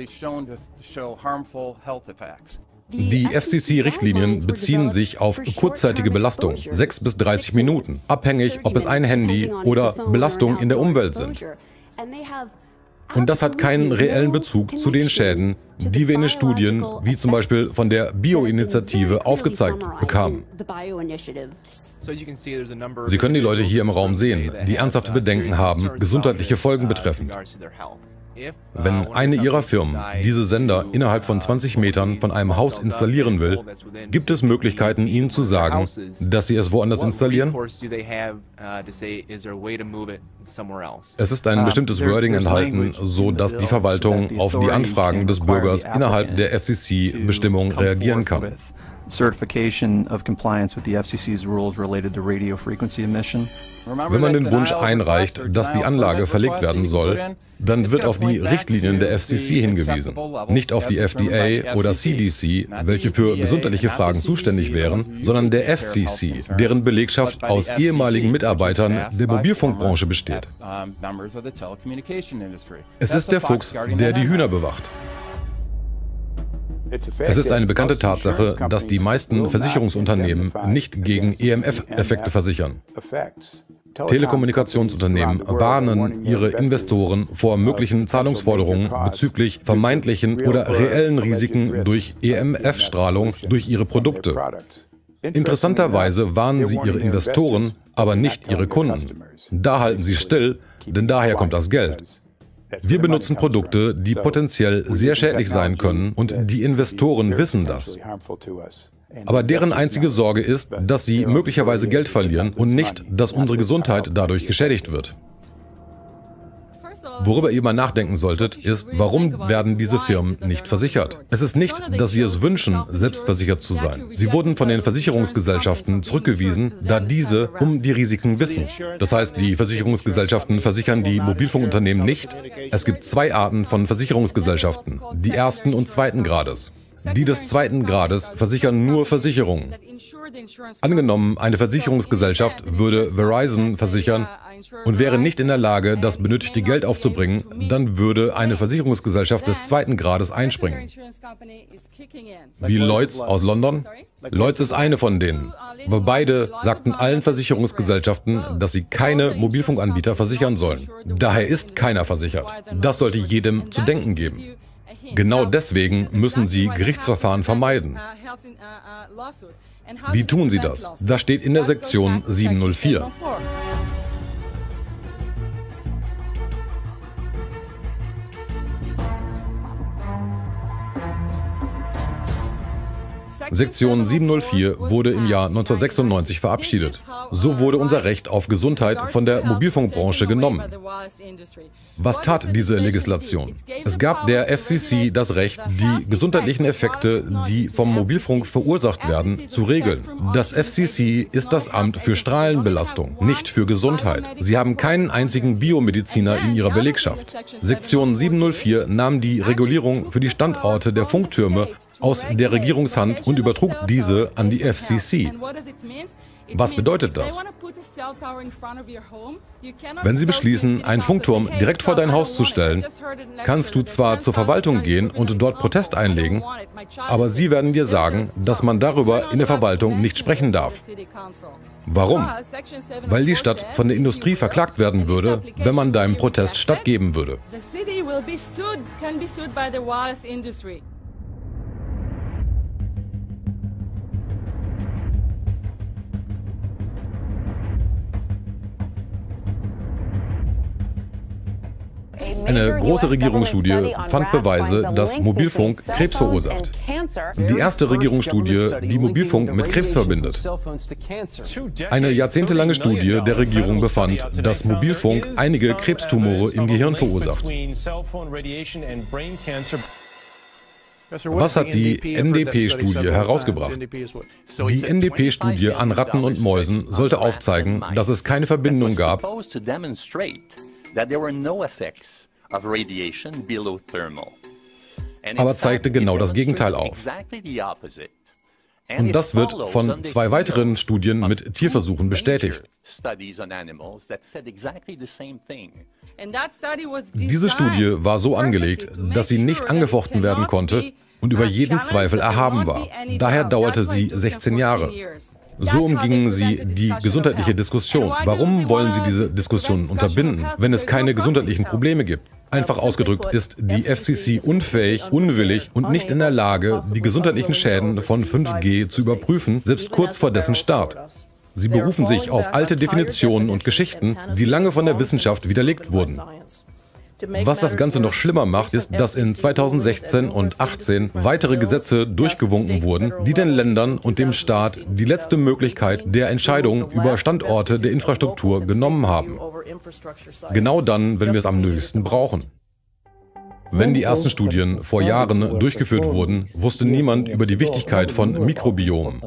Die FCC-Richtlinien beziehen sich auf kurzzeitige Belastung, 6 bis 30 Minuten, abhängig, ob es ein Handy oder Belastung in der Umwelt sind. Und das hat keinen reellen Bezug zu den Schäden, die wir in den Studien, wie zum Beispiel von der Bio-Initiative, aufgezeigt bekamen. Sie können die Leute hier im Raum sehen, die ernsthafte Bedenken haben, gesundheitliche Folgen betreffend. Wenn eine Ihrer Firmen diese Sender innerhalb von 20 Metern von einem Haus installieren will, gibt es Möglichkeiten, Ihnen zu sagen, dass Sie es woanders installieren? Es ist ein bestimmtes Wording enthalten, so dass die Verwaltung auf die Anfragen des Bürgers innerhalb der FCC-Bestimmung reagieren kann. Certification of compliance with the FCC's rules related to radio frequency emission. Wenn man den Wunsch einreicht, dass die Anlage verlegt werden soll, dann wird auf die Richtlinien der FCC hingewiesen, nicht auf die FDA oder CDC, welche für gesundheitliche Fragen zuständig wären, sondern der FCC, deren Belegschaft aus ehemaligen Mitarbeitern der Mobilfunkbranche besteht. Es ist der Fuchs, der die Hühner bewacht. Es ist eine bekannte Tatsache, dass die meisten Versicherungsunternehmen nicht gegen EMF-Effekte versichern. Telekommunikationsunternehmen warnen ihre Investoren vor möglichen Zahlungsforderungen bezüglich vermeintlichen oder reellen Risiken durch EMF-Strahlung durch ihre Produkte. Interessanterweise warnen sie ihre Investoren, aber nicht ihre Kunden. Da halten sie still, denn daher kommt das Geld. Wir benutzen Produkte, die potenziell sehr schädlich sein können, und die Investoren wissen das. Aber deren einzige Sorge ist, dass sie möglicherweise Geld verlieren und nicht, dass unsere Gesundheit dadurch geschädigt wird. Worüber ihr mal nachdenken solltet, ist, warum werden diese Firmen nicht versichert? Es ist nicht, dass sie es wünschen, selbstversichert zu sein. Sie wurden von den Versicherungsgesellschaften zurückgewiesen, da diese um die Risiken wissen. Das heißt, die Versicherungsgesellschaften versichern die Mobilfunkunternehmen nicht. Es gibt zwei Arten von Versicherungsgesellschaften, die ersten und zweiten Grades. Die des zweiten Grades versichern nur Versicherungen. Angenommen, eine Versicherungsgesellschaft würde Verizon versichern und wäre nicht in der Lage, das benötigte Geld aufzubringen, dann würde eine Versicherungsgesellschaft des zweiten Grades einspringen. Wie Lloyds aus London? Lloyds ist eine von denen. Aber beide sagten allen Versicherungsgesellschaften, dass sie keine Mobilfunkanbieter versichern sollen. Daher ist keiner versichert. Das sollte jedem zu denken geben. Genau deswegen müssen sie Gerichtsverfahren vermeiden. Wie tun sie das? Das steht in der Sektion 704. Sektion 704 wurde im Jahr 1996 verabschiedet. So wurde unser Recht auf Gesundheit von der Mobilfunkbranche genommen. Was tat diese Legislation? Es gab der FCC das Recht, die gesundheitlichen Effekte, die vom Mobilfunk verursacht werden, zu regeln. Das FCC ist das Amt für Strahlenbelastung, nicht für Gesundheit. Sie haben keinen einzigen Biomediziner in ihrer Belegschaft. Sektion 704 nahm die Regulierung für die Standorte der Funktürme aus der Regierungshand und übertrug diese an die FCC. Was bedeutet das? Wenn Sie beschließen, einen Funkturm direkt vor dein Haus zu stellen, kannst du zwar zur Verwaltung gehen und dort Protest einlegen, aber sie werden dir sagen, dass man darüber in der Verwaltung nicht sprechen darf. Warum? Weil die Stadt von der Industrie verklagt werden würde, wenn man deinem Protest stattgeben würde. Eine große Regierungsstudie fand Beweise, dass Mobilfunk Krebs verursacht. Die erste Regierungsstudie, die Mobilfunk mit Krebs verbindet. Eine jahrzehntelange Studie der Regierung befand, dass Mobilfunk einige Krebstumore im Gehirn verursacht. Was hat die NDP-Studie herausgebracht? Die NDP-Studie an Ratten und Mäusen sollte aufzeigen, dass es keine Verbindung gab aber zeigte genau das Gegenteil auf. Und das wird von zwei weiteren Studien mit Tierversuchen bestätigt. Diese Studie war so angelegt, dass sie nicht angefochten werden konnte und über jeden Zweifel erhaben war. Daher dauerte sie 16 Jahre. So umgingen sie die gesundheitliche Diskussion. Warum wollen sie diese Diskussion unterbinden, wenn es keine gesundheitlichen Probleme gibt? Einfach ausgedrückt ist die FCC unfähig, unwillig und nicht in der Lage, die gesundheitlichen Schäden von 5G zu überprüfen, selbst kurz vor dessen Start. Sie berufen sich auf alte Definitionen und Geschichten, die lange von der Wissenschaft widerlegt wurden. Was das Ganze noch schlimmer macht, ist, dass in 2016 und 2018 weitere Gesetze durchgewunken wurden, die den Ländern und dem Staat die letzte Möglichkeit der Entscheidung über Standorte der Infrastruktur genommen haben. Genau dann, wenn wir es am nötigsten brauchen. Wenn die ersten Studien vor Jahren durchgeführt wurden, wusste niemand über die Wichtigkeit von Mikrobiomen.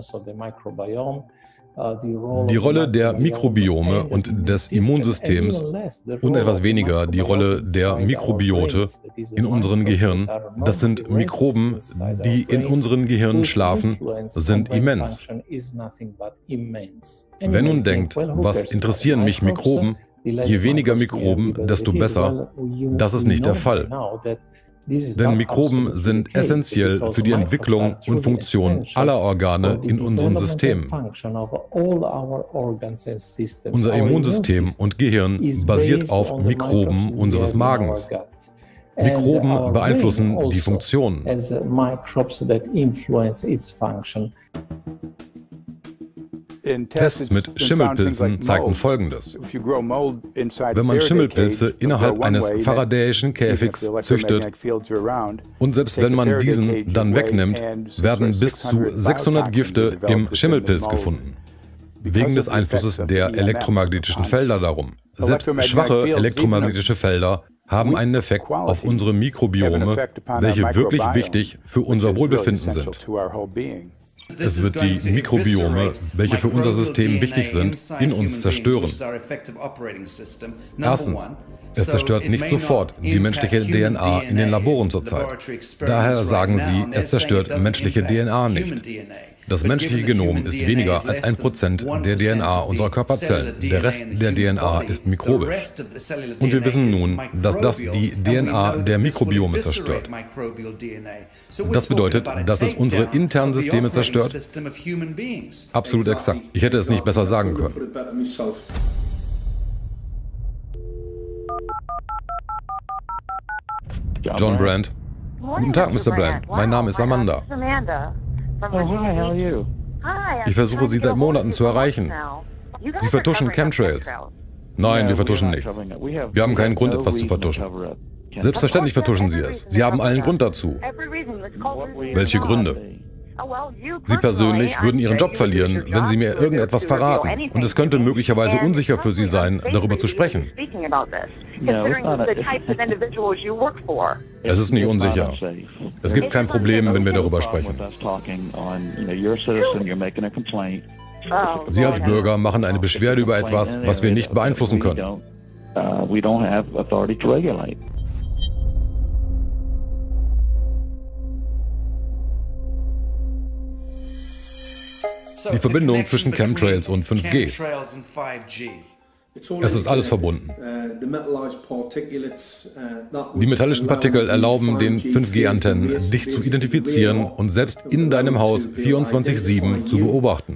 Die Rolle der Mikrobiome und des Immunsystems und etwas weniger die Rolle der Mikrobiote in unseren Gehirnen, das sind Mikroben, die in unseren Gehirnen schlafen, sind immens. Wer nun denkt, was interessieren mich Mikroben, je weniger Mikroben, desto besser, das ist nicht der Fall. Denn Mikroben sind essentiell für die Entwicklung und Funktion aller Organe in unserem System. Unser Immunsystem und Gehirn basiert auf Mikroben unseres Magens. Mikroben beeinflussen die Funktionen. Tests mit Schimmelpilzen zeigten Folgendes. Wenn man Schimmelpilze innerhalb eines faradäischen Käfigs züchtet und selbst wenn man diesen dann wegnimmt, werden bis zu 600 Gifte im Schimmelpilz gefunden. Wegen des Einflusses der elektromagnetischen Felder darum. Selbst schwache elektromagnetische Felder haben einen Effekt auf unsere Mikrobiome, welche wirklich wichtig für unser Wohlbefinden sind. Es wird die Mikrobiome, welche für unser System wichtig sind, in uns zerstören. Erstens, es zerstört nicht sofort die menschliche DNA in den Laboren zurzeit. Daher sagen sie, es zerstört menschliche DNA nicht. Das menschliche Genom ist weniger als 1% der DNA unserer Körperzellen. Der Rest der DNA ist mikrobisch. Und wir wissen nun, dass das die DNA der Mikrobiome zerstört. Das bedeutet, dass es unsere internen Systeme zerstört? Absolut exakt. Ich hätte es nicht besser sagen können. John Brandt. Guten Tag, Mr. Brandt. Mein Name ist Amanda. Ich versuche, Sie seit Monaten zu erreichen. Sie vertuschen Chemtrails. Nein, wir vertuschen nichts. Wir haben keinen Grund, etwas zu vertuschen. Selbstverständlich vertuschen Sie es. Sie haben allen Grund dazu. Welche Gründe? Sie persönlich würden Ihren Job verlieren, wenn Sie mir irgendetwas verraten. Und es könnte möglicherweise unsicher für Sie sein, darüber zu sprechen. Es ist nicht unsicher. Es gibt kein Problem, wenn wir darüber sprechen. Sie als Bürger machen eine Beschwerde über etwas, was wir nicht beeinflussen können. Die Verbindung zwischen Chemtrails und 5G. Es ist alles verbunden. Die metallischen Partikel erlauben den 5G-Antennen, dich zu identifizieren und selbst in deinem Haus 24/7 zu beobachten.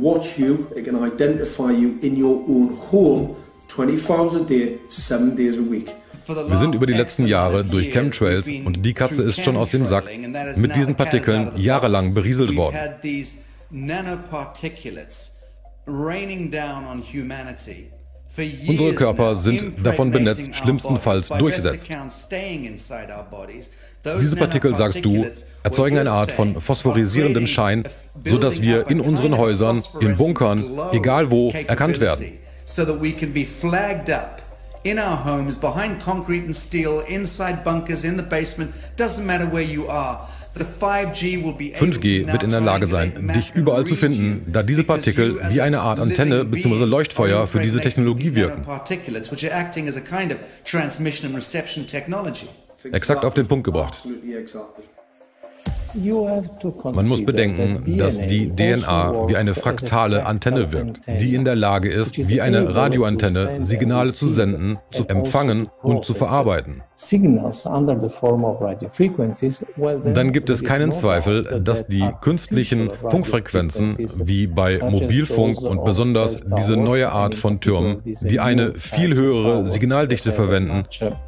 Wir sind über die letzten Jahre durch Chemtrails, und die Katze ist schon aus dem Sack, mit diesen Partikeln jahrelang berieselt worden. Unsere Körper sind davon benetzt, schlimmstenfalls durchgesetzt. Diese Partikel, sagst du, erzeugen eine Art von phosphorisierenden Schein, sodass wir in unseren Häusern, in Bunkern, egal wo, erkannt werden. In our homes, behind concrete and steel, inside bunkers, in the basement, doesn't matter where you are. 5G wird in der Lage sein, dich überall zu finden, da diese Partikel wie eine Art Antenne bzw. Leuchtfeuer für diese Technologie wirken. Exakt auf den Punkt gebracht. Man muss bedenken, dass die DNA wie eine fraktale Antenne wirkt, die in der Lage ist, wie eine Radioantenne Signale zu senden, zu empfangen und zu verarbeiten. Dann gibt es keinen Zweifel, dass die künstlichen Funkfrequenzen, wie bei Mobilfunk und besonders diese neue Art von Türmen, die eine viel höhere Signaldichte verwenden,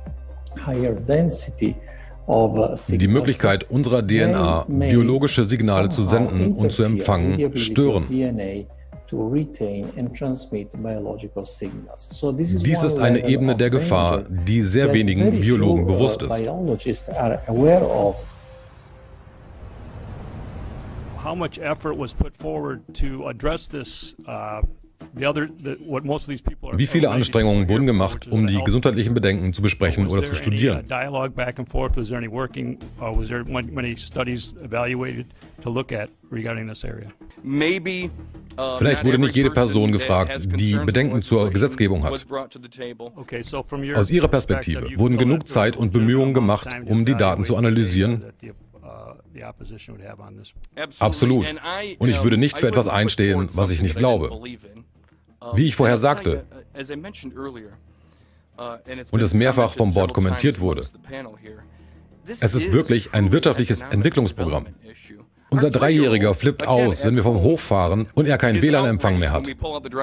die Möglichkeit unserer DNA, biologische Signale zu senden und zu empfangen, stören. Dies ist eine Ebene der Gefahr, die sehr wenigen Biologen bewusst ist. How much effort was put forward to address this? Wie viele Anstrengungen wurden gemacht, um die gesundheitlichen Bedenken zu besprechen oder zu studieren? Vielleicht wurde nicht jede Person gefragt, die Bedenken zur Gesetzgebung hat. Aus Ihrer Perspektive wurden genug Zeit und Bemühungen gemacht, um die Daten zu analysieren? Absolut. Und ich würde nicht für etwas einstehen, was ich nicht glaube. Wie ich vorher sagte, und es mehrfach vom Board kommentiert wurde, es ist wirklich ein wirtschaftliches Entwicklungsprogramm. Unser Dreijähriger flippt aus, wenn wir vom Hof fahren und er keinen WLAN-Empfang mehr hat.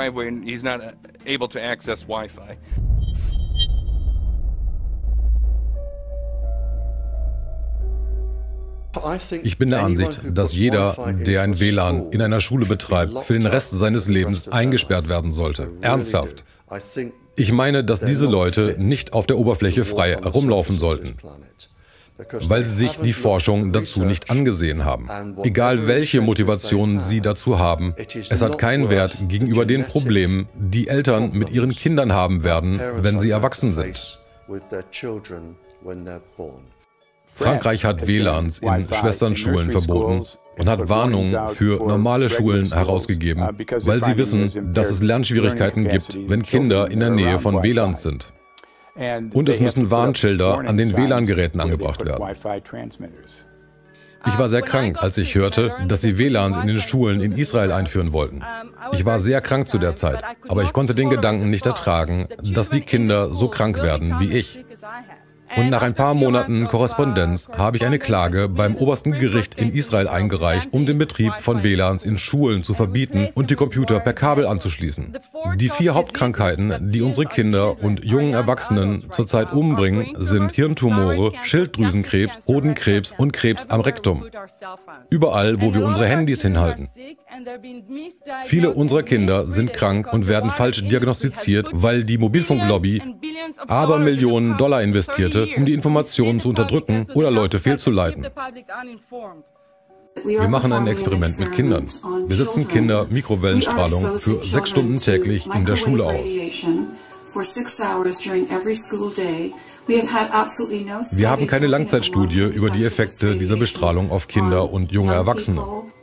Ich bin der Ansicht, dass jeder, der ein WLAN in einer Schule betreibt, für den Rest seines Lebens eingesperrt werden sollte. Ernsthaft. Ich meine, dass diese Leute nicht auf der Oberfläche frei herumlaufen sollten, weil sie sich die Forschung dazu nicht angesehen haben. Egal welche Motivationen sie dazu haben, es hat keinen Wert gegenüber den Problemen, die Eltern mit ihren Kindern haben werden, wenn sie erwachsen sind. Frankreich hat WLANs in Schwesternschulen verboten und hat Warnungen für normale Schulen herausgegeben, weil sie wissen, dass es Lernschwierigkeiten gibt, wenn Kinder in der Nähe von WLANs sind. Und es müssen Warnschilder an den WLAN-Geräten angebracht werden. Ich war sehr krank, als ich hörte, dass sie WLANs in den Schulen in Israel einführen wollten. Ich war sehr krank zu der Zeit, aber ich konnte den Gedanken nicht ertragen, dass die Kinder so krank werden wie ich. Und nach ein paar Monaten Korrespondenz habe ich eine Klage beim obersten Gericht in Israel eingereicht, um den Betrieb von WLANs in Schulen zu verbieten und die Computer per Kabel anzuschließen. Die 4 Hauptkrankheiten, die unsere Kinder und jungen Erwachsenen zurzeit umbringen, sind Hirntumore, Schilddrüsenkrebs, Hodenkrebs und Krebs am Rektum. Überall, wo wir unsere Handys hinhalten. Viele unserer Kinder sind krank und werden falsch diagnostiziert, weil die Mobilfunklobby Abermillionen Dollar investierte, um die Informationen zu unterdrücken oder Leute fehlzuleiten. Wir machen ein Experiment mit Kindern. Wir setzen Kinder Mikrowellenstrahlung für 6 Stunden täglich in der Schule aus. Wir haben keine Langzeitstudie über die Effekte dieser Bestrahlung auf Kinder und junge Erwachsene.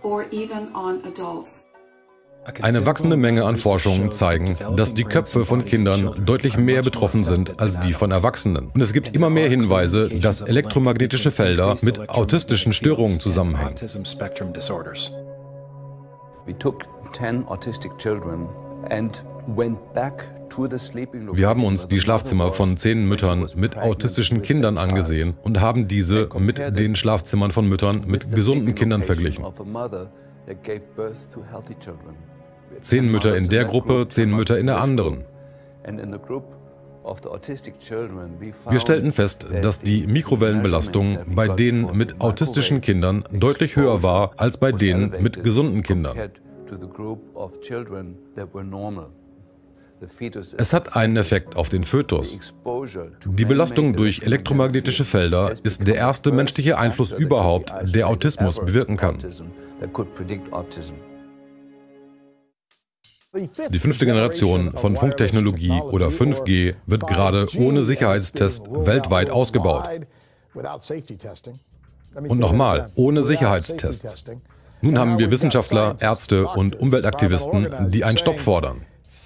Eine wachsende Menge an Forschungen zeigen, dass die Köpfe von Kindern deutlich mehr betroffen sind als die von Erwachsenen. Und es gibt immer mehr Hinweise, dass elektromagnetische Felder mit autistischen Störungen zusammenhängen. Wir haben uns die Schlafzimmer von 10 Müttern mit autistischen Kindern angesehen und haben diese mit den Schlafzimmern von Müttern mit gesunden Kindern verglichen. 10 Mütter in der Gruppe, 10 Mütter in der anderen. Wir stellten fest, dass die Mikrowellenbelastung bei denen mit autistischen Kindern deutlich höher war als bei denen mit gesunden Kindern. Es hat einen Effekt auf den Fötus. Die Belastung durch elektromagnetische Felder ist der erste menschliche Einfluss überhaupt, der Autismus bewirken kann. Die 5. Generation von Funktechnologie oder 5G wird gerade ohne Sicherheitstest weltweit ausgebaut. Und nochmal, ohne Sicherheitstests. Nun haben wir Wissenschaftler, Ärzte und Umweltaktivisten, die einen Stopp fordern.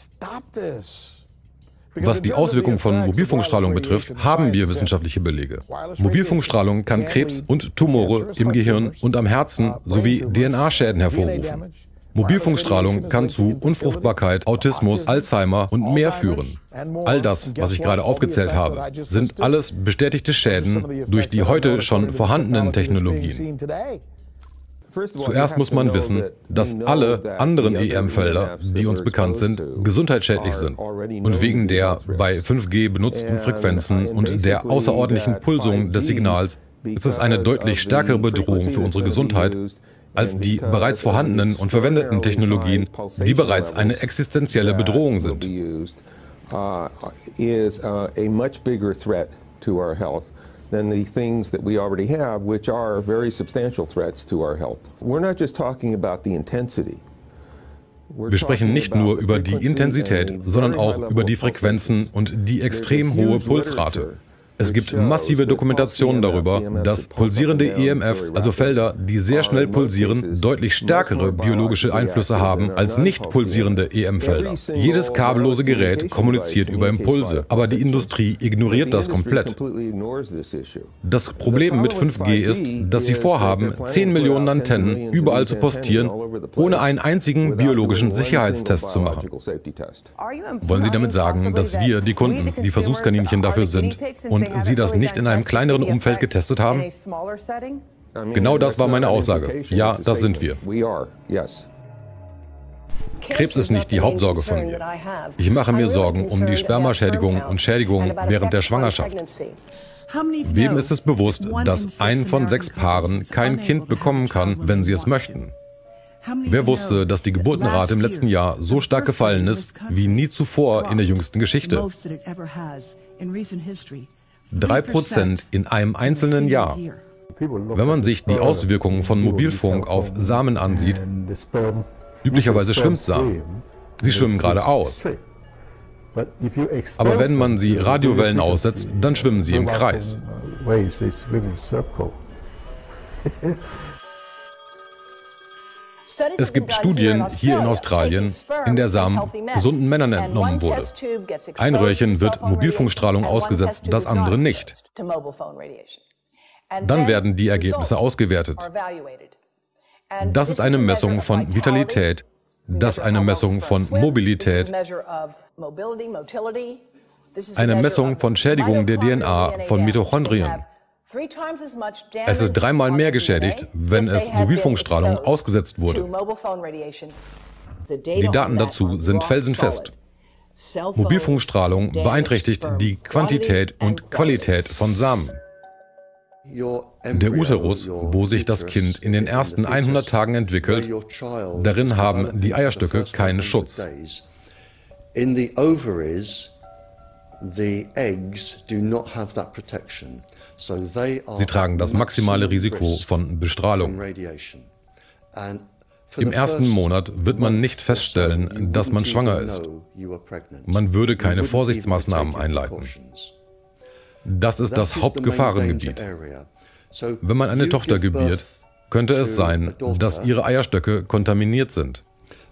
Was die Auswirkungen von Mobilfunkstrahlung betrifft, haben wir wissenschaftliche Belege. Mobilfunkstrahlung kann Krebs und Tumore im Gehirn und am Herzen sowie DNA-Schäden hervorrufen. Mobilfunkstrahlung kann zu Unfruchtbarkeit, Autismus, Alzheimer und mehr führen. All das, was ich gerade aufgezählt habe, sind alles bestätigte Schäden durch die heute schon vorhandenen Technologien. Zuerst muss man wissen, dass alle anderen EM-Felder, die uns bekannt sind, gesundheitsschädlich sind. Und wegen der bei 5G benutzten Frequenzen und der außerordentlichen Pulsung des Signals ist es eine deutlich stärkere Bedrohung für unsere Gesundheit als die bereits vorhandenen und verwendeten Technologien, die bereits eine existenzielle Bedrohung sind. Than the things that we already have, which are very substantial threats to our health. We're not just talking about the intensity. Wir sprechen nicht nur über die Intensität, sondern auch über die Frequenzen und die extrem hohe Pulsrate. Es gibt massive Dokumentationen darüber, dass pulsierende EMFs, also Felder, die sehr schnell pulsieren, deutlich stärkere biologische Einflüsse haben als nicht pulsierende EM-Felder. Jedes kabellose Gerät kommuniziert über Impulse, aber die Industrie ignoriert das komplett. Das Problem mit 5G ist, dass sie vorhaben, 10 Millionen Antennen überall zu postieren, ohne einen einzigen biologischen Sicherheitstest zu machen. Wollen Sie damit sagen, dass wir, die Kunden, die Versuchskaninchen dafür sind und Sie das nicht in einem kleineren Umfeld getestet haben? Genau das war meine Aussage. Ja, das sind wir. Krebs ist nicht die Hauptsorge von mir. Ich mache mir Sorgen um die Spermaschädigung und Schädigung während der Schwangerschaft. Wem ist es bewusst, dass 1 von 6 Paaren kein Kind bekommen kann, wenn sie es möchten? Wer wusste, dass die Geburtenrate im letzten Jahr so stark gefallen ist wie nie zuvor in der jüngsten Geschichte? 3% in einem einzelnen Jahr. Wenn man sich die Auswirkungen von Mobilfunk auf Samen ansieht, üblicherweise schwimmt Samen. Sie schwimmen geradeaus. Aber wenn man sie Radiowellen aussetzt, dann schwimmen sie im Kreis. Es gibt Studien hier in Australien, in der Samen gesunden Männern entnommen wurde. Ein Röhrchen wird Mobilfunkstrahlung ausgesetzt, das andere nicht. Dann werden die Ergebnisse ausgewertet. Das ist eine Messung von Vitalität, das ist eine Messung von Mobilität, eine Messung von Schädigung der DNA von Mitochondrien. Es ist 3-mal mehr geschädigt, wenn es Mobilfunkstrahlung ausgesetzt wurde. Die Daten dazu sind felsenfest. Mobilfunkstrahlung beeinträchtigt die Quantität und Qualität von Samen. Der Uterus, wo sich das Kind in den ersten 100 Tagen entwickelt, darin haben die Eierstöcke keinen Schutz. Sie tragen das maximale Risiko von Bestrahlung. Im ersten Monat wird man nicht feststellen, dass man schwanger ist. Man würde keine Vorsichtsmaßnahmen einleiten. Das ist das Hauptgefahrengebiet. Wenn man eine Tochter gebiert, könnte es sein, dass ihre Eierstöcke kontaminiert sind.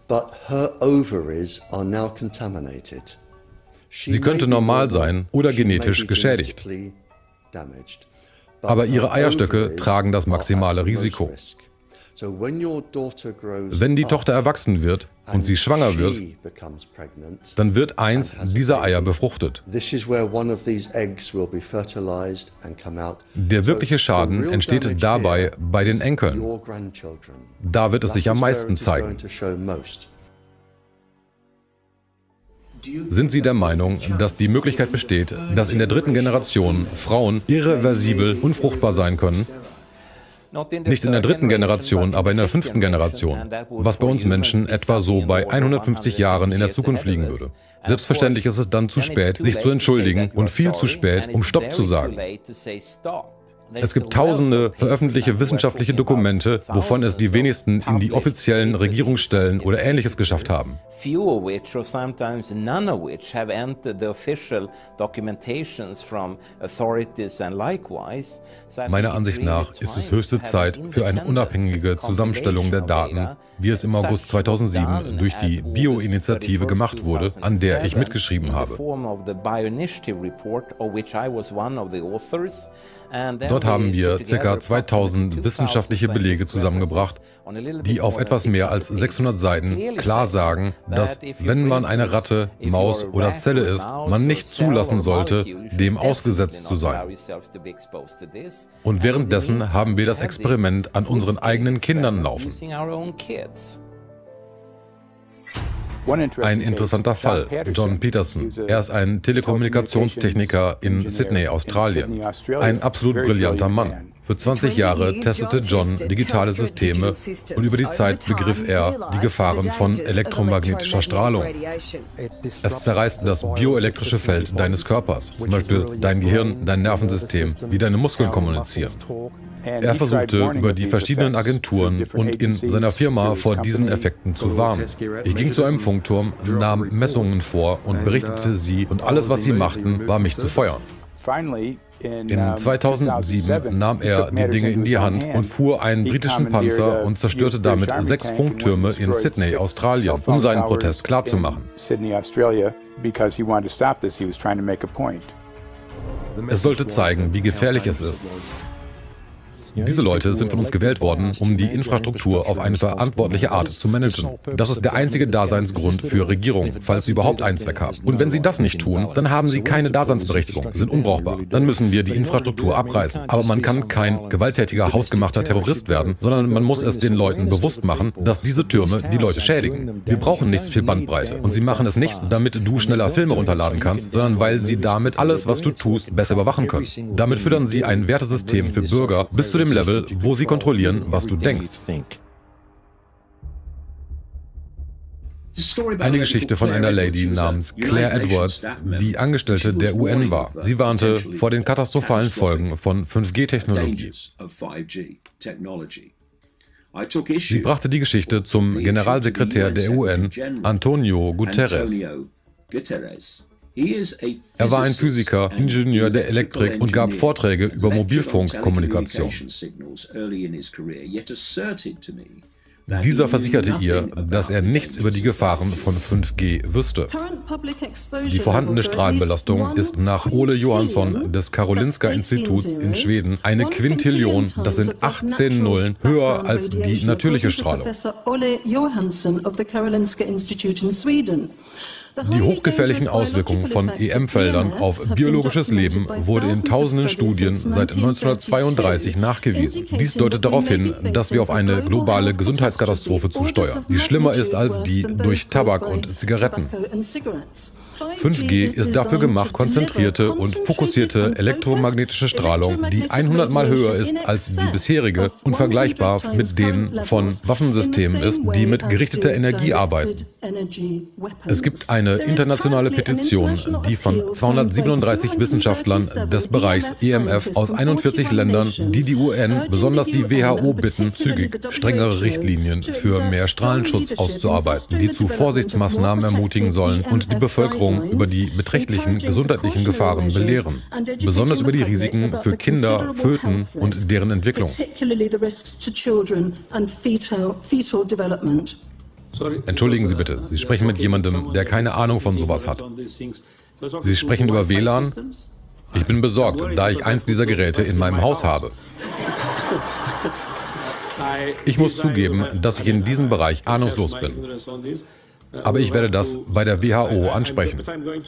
Sie könnte normal sein oder genetisch geschädigt. Aber ihre Eierstöcke tragen das maximale Risiko. Wenn die Tochter erwachsen wird und sie schwanger wird, dann wird eins dieser Eier befruchtet. Der wirkliche Schaden entsteht dabei bei den Enkeln. Da wird es sich am meisten zeigen. Sind Sie der Meinung, dass die Möglichkeit besteht, dass in der dritten Generation Frauen irreversibel unfruchtbar sein können? Nicht in der dritten Generation, aber in der fünften Generation, was bei uns Menschen etwa so bei 150 Jahren in der Zukunft liegen würde. Selbstverständlich ist es dann zu spät, sich zu entschuldigen und viel zu spät, um Stopp zu sagen. Es gibt tausende veröffentlichte wissenschaftliche Dokumente, wovon es die wenigsten in die offiziellen Regierungsstellen oder Ähnliches geschafft haben. Meiner Ansicht nach ist es höchste Zeit für eine unabhängige Zusammenstellung der Daten, wie es im August 2007 durch die Bio-Initiative gemacht wurde, an der ich mitgeschrieben habe. Dort haben wir ca. 2000 wissenschaftliche Belege zusammengebracht, die auf etwas mehr als 600 Seiten klar sagen, dass, wenn man eine Ratte, Maus oder Zelle ist, man nicht zulassen sollte, dem ausgesetzt zu sein. Und währenddessen haben wir das Experiment an unseren eigenen Kindern laufen. Ein interessanter Fall, John Peterson. Er ist ein Telekommunikationstechniker in Sydney, Australien. Ein absolut brillanter Mann. Für 20 Jahre testete John digitale Systeme und über die Zeit begriff er die Gefahren von elektromagnetischer Strahlung. Es zerreißt das bioelektrische Feld deines Körpers, zum Beispiel dein Gehirn, dein Nervensystem, wie deine Muskeln kommunizieren. Er versuchte, über die verschiedenen Agenturen und in seiner Firma vor diesen Effekten zu warnen. Ich ging zu einem Funkturm, nahm Messungen vor und berichtete sie, und alles, was sie machten, war mich zu feuern. In 2007 nahm er die Dinge in die Hand und fuhr einen britischen Panzer und zerstörte damit 6 Funktürme in Sydney, Australien, um seinen Protest klarzumachen. Es sollte zeigen, wie gefährlich es ist. Diese Leute sind von uns gewählt worden, um die Infrastruktur auf eine verantwortliche Art zu managen. Das ist der einzige Daseinsgrund für Regierungen, falls sie überhaupt einen Zweck haben. Und wenn sie das nicht tun, dann haben sie keine Daseinsberechtigung, sind unbrauchbar. Dann müssen wir die Infrastruktur abreißen. Aber man kann kein gewalttätiger, hausgemachter Terrorist werden, sondern man muss es den Leuten bewusst machen, dass diese Türme die Leute schädigen. Wir brauchen nichts für Bandbreite. Und sie machen es nicht, damit du schneller Filme runterladen kannst, sondern weil sie damit alles, was du tust, besser überwachen können. Damit füttern sie ein Wertesystem für Bürger bis zu dem Level, wo sie kontrollieren, was du denkst. Eine Geschichte von einer Lady namens Claire Edwards, die Angestellte der UN war. Sie warnte vor den katastrophalen Folgen von 5G-Technologie. Sie brachte die Geschichte zum Generalsekretär der UN, Antonio Guterres. Er war ein Physiker, Ingenieur der Elektrik und gab Vorträge über Mobilfunkkommunikation. Dieser versicherte ihr, dass er nichts über die Gefahren von 5G wüsste. Die vorhandene Strahlenbelastung ist nach Ole Johansson des Karolinska-Instituts in Schweden eine Quintillion, das sind 18 Nullen, höher als die natürliche Strahlung. Die hochgefährlichen Auswirkungen von EM-Feldern auf biologisches Leben wurde in tausenden Studien seit 1932 nachgewiesen. Dies deutet darauf hin, dass wir auf eine globale Gesundheitskatastrophe zusteuern, die schlimmer ist als die durch Tabak und Zigaretten. 5G ist dafür gemacht, konzentrierte und fokussierte elektromagnetische Strahlung, die 100 Mal höher ist als die bisherige und vergleichbar mit denen von Waffensystemen ist, die mit gerichteter Energie arbeiten. Es gibt eine internationale Petition, die von 237 Wissenschaftlern des Bereichs EMF aus 41 Ländern, die UN, besonders die WHO, bitten, zügig strengere Richtlinien für mehr Strahlenschutz auszuarbeiten, die zu Vorsichtsmaßnahmen ermutigen sollen und die Bevölkerung über die beträchtlichen gesundheitlichen Gefahren belehren, besonders über die Risiken für Kinder, Föten und deren Entwicklung. Entschuldigen Sie bitte, Sie sprechen mit jemandem, der keine Ahnung von sowas hat. Sie sprechen über WLAN? Ich bin besorgt, da ich eins dieser Geräte in meinem Haus habe. Ich muss zugeben, dass ich in diesem Bereich ahnungslos bin. Aber ich werde das bei der WHO ansprechen.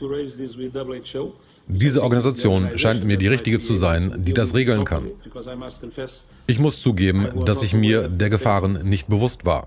Diese Organisation scheint mir die richtige zu sein, die das regeln kann. Ich muss zugeben, dass ich mir der Gefahren nicht bewusst war.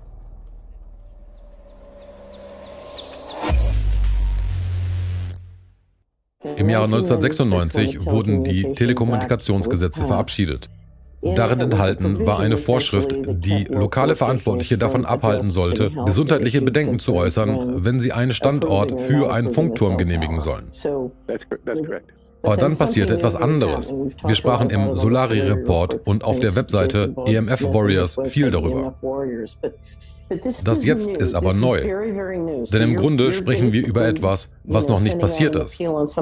Im Jahre 1996 wurden die Telekommunikationsgesetze verabschiedet. Darin enthalten war eine Vorschrift, die lokale Verantwortliche davon abhalten sollte, gesundheitliche Bedenken zu äußern, wenn sie einen Standort für einen Funkturm genehmigen sollen. Aber dann passierte etwas anderes. Wir sprachen im Solari Report und auf der Webseite EMF Warriors viel darüber. Das jetzt ist aber neu, denn im Grunde sprechen wir über etwas, was noch nicht passiert ist.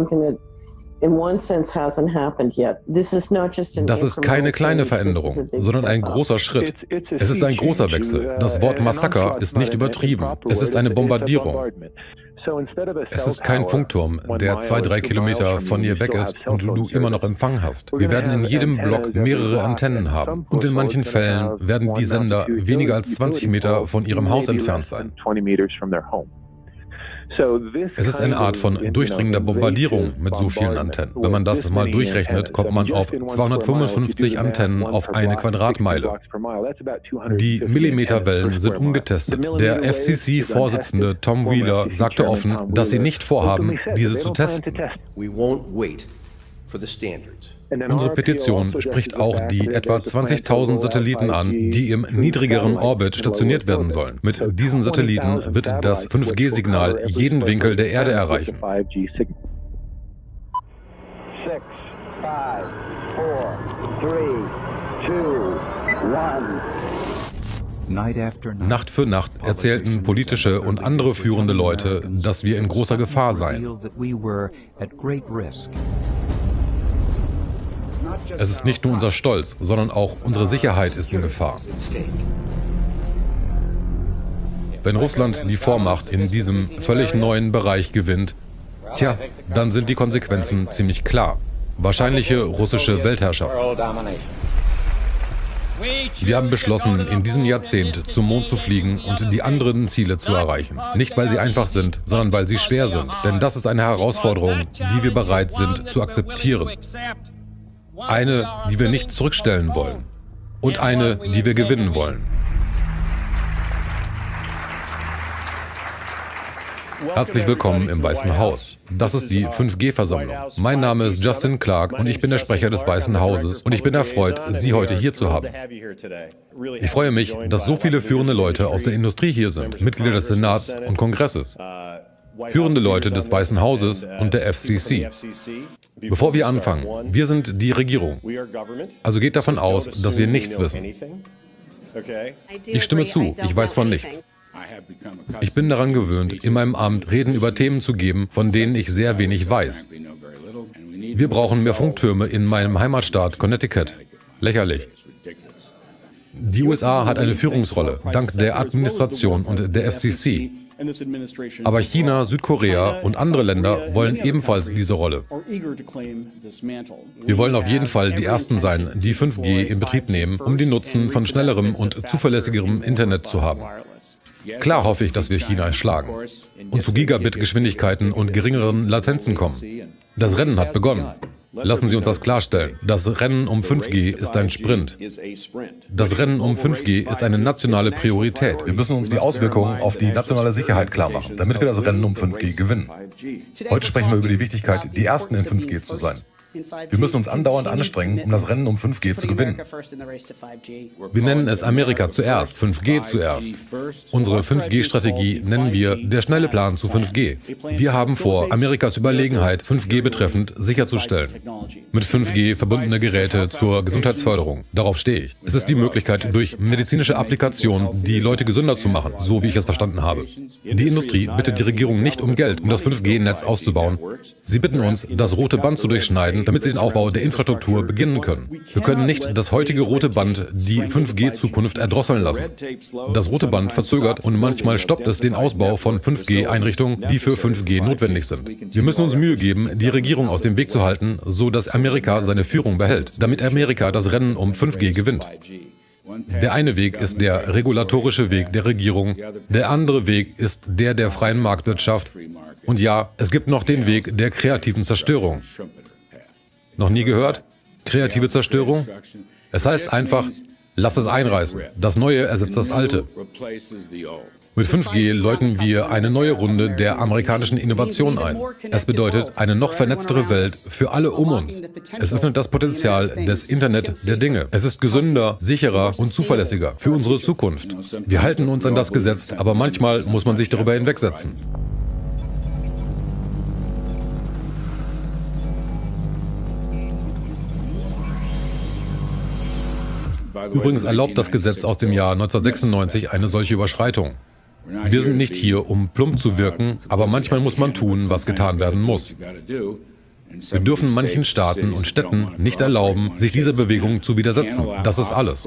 Das ist keine kleine Veränderung, sondern ein großer Schritt. Es ist ein großer Wechsel. Das Wort Massaker ist nicht übertrieben. Es ist eine Bombardierung. Es ist kein Funkturm, der 2-3 Kilometer von hier weg ist und du immer noch Empfang hast. Wir werden in jedem Block mehrere Antennen haben. Und in manchen Fällen werden die Sender weniger als 20 Meter von ihrem Haus entfernt sein. Es ist eine Art von durchdringender Bombardierung mit so vielen Antennen. Wenn man das mal durchrechnet, kommt man auf 255 Antennen auf eine Quadratmeile. Die Millimeterwellen sind ungetestet. Der FCC-Vorsitzende Tom Wheeler sagte offen, dass sie nicht vorhaben, diese zu testen. Unsere Petition spricht auch die etwa 20.000 Satelliten an, die im niedrigeren Orbit stationiert werden sollen. Mit diesen Satelliten wird das 5G-Signal jeden Winkel der Erde erreichen. 6, 5, 4, 3, 2, 1. Nacht für Nacht erzählten politische und andere führende Leute, dass wir in großer Gefahr seien. Es ist nicht nur unser Stolz, sondern auch unsere Sicherheit ist in Gefahr. Wenn Russland die Vormacht in diesem völlig neuen Bereich gewinnt, tja, dann sind die Konsequenzen ziemlich klar. Wahrscheinliche russische Weltherrschaft. Wir haben beschlossen, in diesem Jahrzehnt zum Mond zu fliegen und die anderen Ziele zu erreichen. Nicht, weil sie einfach sind, sondern weil sie schwer sind. Denn das ist eine Herausforderung, die wir bereit sind zu akzeptieren. Eine, die wir nicht zurückstellen wollen. Und eine, die wir gewinnen wollen. Herzlich willkommen im Weißen Haus. Das ist die 5G-Versammlung. Mein Name ist Justin Clark und ich bin der Sprecher des Weißen Hauses und ich bin erfreut, Sie heute hier zu haben. Ich freue mich, dass so viele führende Leute aus der Industrie hier sind, Mitglieder des Senats und Kongresses, führende Leute des Weißen Hauses und der FCC. Bevor wir anfangen, wir sind die Regierung. Also geht davon aus, dass wir nichts wissen. Ich stimme zu, ich weiß von nichts. Ich bin daran gewöhnt, in meinem Amt Reden über Themen zu geben, von denen ich sehr wenig weiß. Wir brauchen mehr Funktürme in meinem Heimatstaat Connecticut. Lächerlich. Die USA hat eine Führungsrolle, dank der Administration und der FCC. Aber China, Südkorea und andere Länder wollen ebenfalls diese Rolle. Wir wollen auf jeden Fall die Ersten sein, die 5G in Betrieb nehmen, um den Nutzen von schnellerem und zuverlässigerem Internet zu haben. Klar hoffe ich, dass wir China schlagen und zu Gigabit-Geschwindigkeiten und geringeren Latenzen kommen. Das Rennen hat begonnen. Lassen Sie uns das klarstellen. Das Rennen um 5G ist ein Sprint. Das Rennen um 5G ist eine nationale Priorität. Wir müssen uns die Auswirkungen auf die nationale Sicherheit klar machen, damit wir das Rennen um 5G gewinnen. Heute sprechen wir über die Wichtigkeit, die Ersten in 5G zu sein. Wir müssen uns andauernd anstrengen, um das Rennen um 5G zu gewinnen. Wir nennen es Amerika zuerst, 5G zuerst. Unsere 5G-Strategie nennen wir der schnelle Plan zu 5G. Wir haben vor, Amerikas Überlegenheit 5G betreffend sicherzustellen. Mit 5G verbundene Geräte zur Gesundheitsförderung. Darauf stehe ich. Es ist die Möglichkeit, durch medizinische Applikationen die Leute gesünder zu machen, so wie ich es verstanden habe. Die Industrie bittet die Regierung nicht um Geld, um das 5G-Netz auszubauen. Sie bitten uns, das rote Band zu durchschneiden, damit sie den Aufbau der Infrastruktur beginnen können. Wir können nicht das heutige rote Band die 5G-Zukunft erdrosseln lassen. Das rote Band verzögert und manchmal stoppt es den Ausbau von 5G-Einrichtungen, die für 5G notwendig sind. Wir müssen uns Mühe geben, die Regierung aus dem Weg zu halten, so dass Amerika seine Führung behält, damit Amerika das Rennen um 5G gewinnt. Der eine Weg ist der regulatorische Weg der Regierung, der andere Weg ist der der freien Marktwirtschaft. Und ja, es gibt noch den Weg der kreativen Zerstörung. Noch nie gehört? Kreative Zerstörung? Es heißt einfach, lass es einreißen. Das Neue ersetzt das Alte. Mit 5G läuten wir eine neue Runde der amerikanischen Innovation ein. Es bedeutet eine noch vernetztere Welt für alle um uns. Es öffnet das Potenzial des Internet der Dinge. Es ist gesünder, sicherer und zuverlässiger für unsere Zukunft. Wir halten uns an das Gesetz, aber manchmal muss man sich darüber hinwegsetzen. Übrigens erlaubt das Gesetz aus dem Jahr 1996 eine solche Überschreitung. Wir sind nicht hier, um plump zu wirken, aber manchmal muss man tun, was getan werden muss. Wir dürfen manchen Staaten und Städten nicht erlauben, sich dieser Bewegung zu widersetzen. Das ist alles.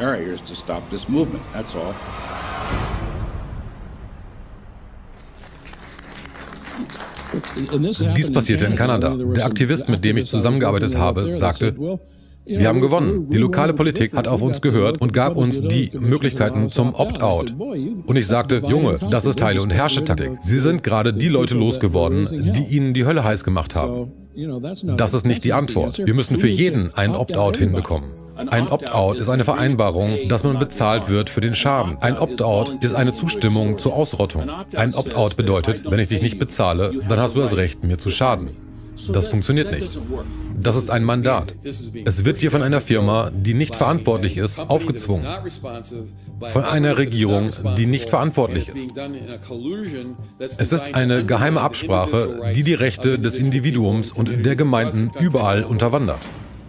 Dies passierte in Kanada. Der Aktivist, mit dem ich zusammengearbeitet habe, sagte, wir haben gewonnen. Die lokale Politik hat auf uns gehört und gab uns die Möglichkeiten zum Opt-out. Und ich sagte, Junge, das ist Teile- und Herrschertaktik. Sie sind gerade die Leute losgeworden, die ihnen die Hölle heiß gemacht haben. Das ist nicht die Antwort. Wir müssen für jeden einen Opt-out hinbekommen. Ein Opt-out ist eine Vereinbarung, dass man bezahlt wird für den Schaden. Ein Opt-out ist eine Zustimmung zur Ausrottung. Ein Opt-out bedeutet, wenn ich dich nicht bezahle, dann hast du das Recht, mir zu schaden. Das funktioniert nicht. Das ist ein Mandat. Es wird dir von einer Firma, die nicht verantwortlich ist, aufgezwungen. Von einer Regierung, die nicht verantwortlich ist. Es ist eine geheime Absprache, die die Rechte des Individuums und der Gemeinden überall unterwandert.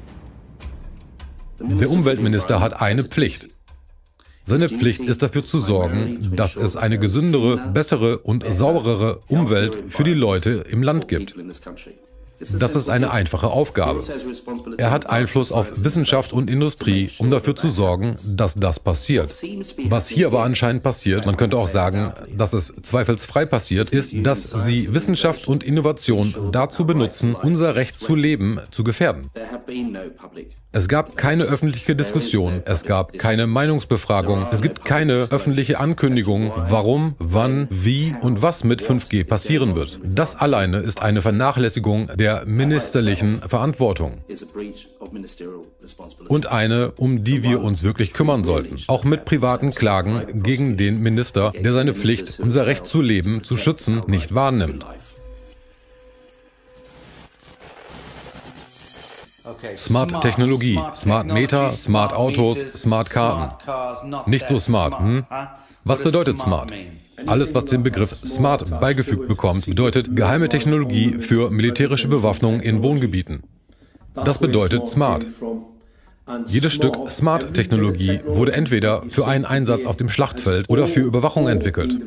Der Umweltminister hat eine Pflicht. Seine Pflicht ist dafür zu sorgen, dass es eine gesündere, bessere und sauberere Umwelt für die Leute im Land gibt. Das ist eine einfache Aufgabe. Er hat Einfluss auf Wissenschaft und Industrie, um dafür zu sorgen, dass das passiert. Was hier aber anscheinend passiert, man könnte auch sagen, dass es zweifelsfrei passiert, ist, dass sie Wissenschaft und Innovation dazu benutzen, unser Recht zu leben zu gefährden. Es gab keine öffentliche Diskussion, es gab keine Meinungsbefragung, es gibt keine öffentliche Ankündigung, warum, wann, wie und was mit 5G passieren wird. Das alleine ist eine Vernachlässigung der ministerlichen Verantwortung. Und eine, um die wir uns wirklich kümmern sollten. Auch mit privaten Klagen gegen den Minister, der seine Pflicht, unser Recht zu leben, zu schützen, nicht wahrnimmt. Smart Technologie, Smart Meter, Smart Autos, Smart Karten. Nicht so smart, hm? Was bedeutet smart? Alles, was dem Begriff smart beigefügt bekommt, bedeutet geheime Technologie für militärische Bewaffnung in Wohngebieten. Das bedeutet smart. Jedes Stück Smart-Technologie wurde entweder für einen Einsatz auf dem Schlachtfeld oder für Überwachung entwickelt.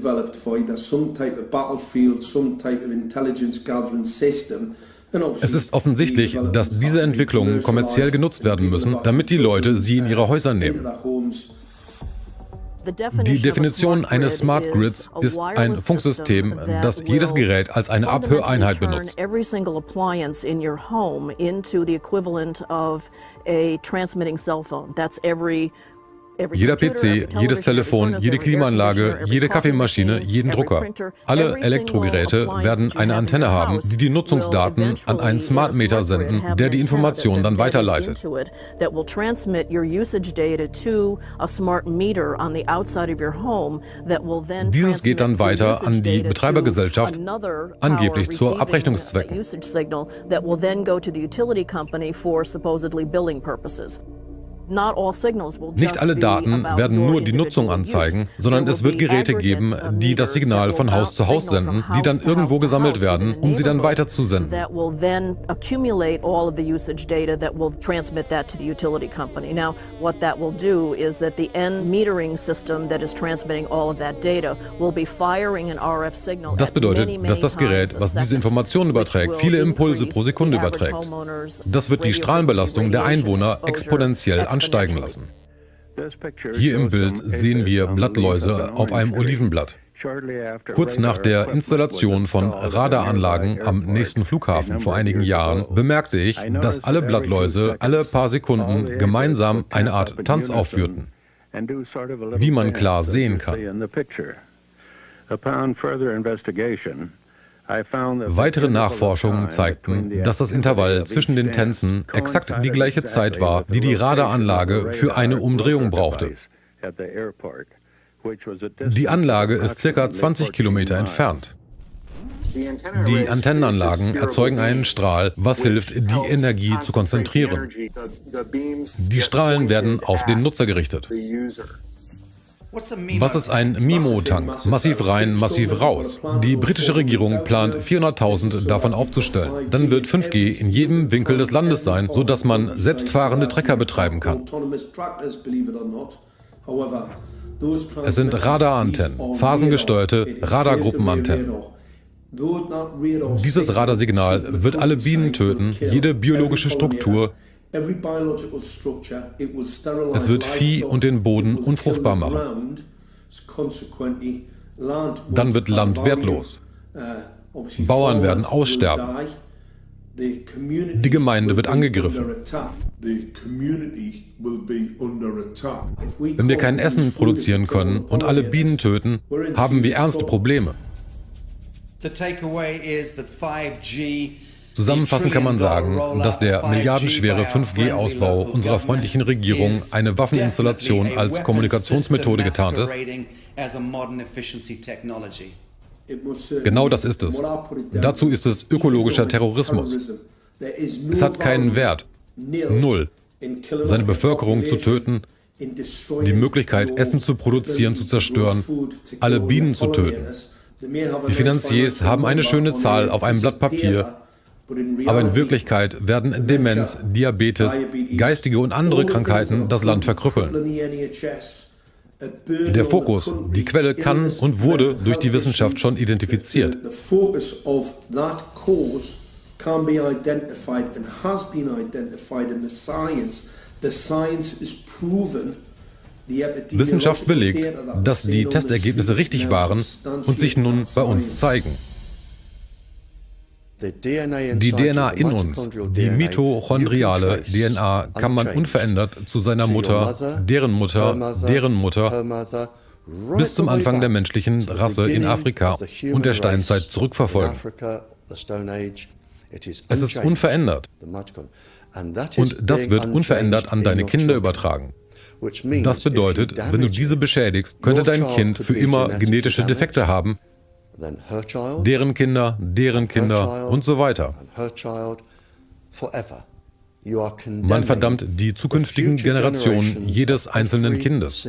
Es ist offensichtlich, dass diese Entwicklungen kommerziell genutzt werden müssen, damit die Leute sie in ihre Häuser nehmen. Die Definition eines Smart Grids ist ein Funksystem, das jedes Gerät als eine Abhöreinheit benutzt. Jeder PC, jedes Telefon, jede Klimaanlage, jede Kaffeemaschine, jeden Drucker. Alle Elektrogeräte werden eine Antenne haben, die die Nutzungsdaten an einen Smart Meter senden, der die Informationen dann weiterleitet. Dieses geht dann weiter an die Betreibergesellschaft, angeblich zur Abrechnungszwecken. Nicht alle Daten werden nur die Nutzung anzeigen, sondern es wird Geräte geben, die das Signal von Haus zu Haus senden, die dann irgendwo gesammelt werden, um sie dann weiterzusenden. Das bedeutet, dass das Gerät, was diese Informationen überträgt, viele Impulse pro Sekunde überträgt. Das wird die Strahlenbelastung der Einwohner exponentiell ansteigen lassen. Hier im Bild sehen wir Blattläuse auf einem Olivenblatt. Kurz nach der Installation von Radaranlagen am nächsten Flughafen vor einigen Jahren bemerkte ich, dass alle Blattläuse alle paar Sekunden gemeinsam eine Art Tanz aufführten, wie man klar sehen kann. Weitere Nachforschungen zeigten, dass das Intervall zwischen den Tänzen exakt die gleiche Zeit war, die die Radaranlage für eine Umdrehung brauchte. Die Anlage ist ca. 20 Kilometer entfernt. Die Antennenanlagen erzeugen einen Strahl, was hilft, die Energie zu konzentrieren. Die Strahlen werden auf den Nutzer gerichtet. Was ist ein MIMO-Tank? Massiv rein, massiv raus. Die britische Regierung plant 400.000 davon aufzustellen. Dann wird 5G in jedem Winkel des Landes sein, sodass man selbstfahrende Trecker betreiben kann. Es sind Radarantennen, phasengesteuerte Radargruppenantennen. Dieses Radarsignal wird alle Bienen töten, jede biologische Struktur. Es wird Vieh und den Boden unfruchtbar machen. Dann wird Land wertlos. Bauern werden aussterben. Die Gemeinde wird angegriffen. Wenn wir kein Essen produzieren können und alle Bienen töten, haben wir ernste Probleme. Zusammenfassend kann man sagen, dass der milliardenschwere 5G-Ausbau unserer freundlichen Regierung eine Waffeninstallation als Kommunikationsmethode getarnt ist. Genau das ist es. Dazu ist es ökologischer Terrorismus. Es hat keinen Wert. Null. Seine Bevölkerung zu töten, die Möglichkeit, Essen zu produzieren, zu zerstören, alle Bienen zu töten. Die Finanziers haben eine schöne Zahl auf einem Blatt Papier, aber in Wirklichkeit werden Demenz, Diabetes, geistige und andere Krankheiten das Land verkrüppeln. Der Fokus, die Quelle kann und wurde durch die Wissenschaft schon identifiziert. Wissenschaft belegt, dass die Testergebnisse richtig waren und sich nun bei uns zeigen. Die DNA in uns, die mitochondriale DNA, kann man unverändert zu seiner Mutter, deren Mutter, deren Mutter, bis zum Anfang der menschlichen Rasse in Afrika und der Steinzeit zurückverfolgen. Es ist unverändert. Und das wird unverändert an deine Kinder übertragen. Das bedeutet, wenn du diese beschädigst, könnte dein Kind für immer genetische Defekte haben, deren Kinder und so weiter. Man verdammt die zukünftigen Generationen jedes einzelnen Kindes.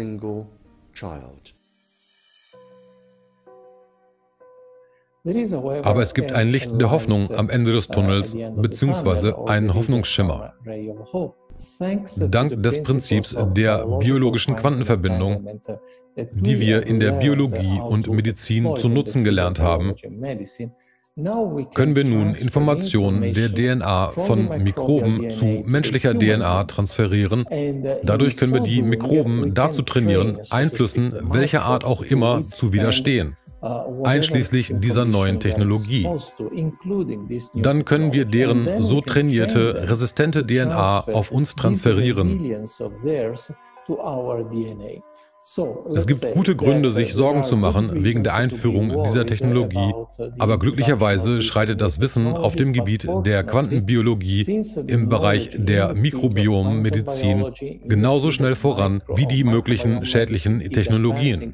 Aber es gibt ein Licht der Hoffnung am Ende des Tunnels, beziehungsweise einen Hoffnungsschimmer. Dank des Prinzips der biologischen Quantenverbindung, die wir in der Biologie und Medizin zu nutzen gelernt haben, können wir nun Informationen der DNA von Mikroben zu menschlicher DNA transferieren. Dadurch können wir die Mikroben dazu trainieren, Einflüssen welcher Art auch immer zu widerstehen, einschließlich dieser neuen Technologie. Dann können wir deren so trainierte, resistente DNA auf uns transferieren. Es gibt gute Gründe, sich Sorgen zu machen wegen der Einführung dieser Technologie, aber glücklicherweise schreitet das Wissen auf dem Gebiet der Quantenbiologie im Bereich der Mikrobiommedizin genauso schnell voran wie die möglichen schädlichen Technologien.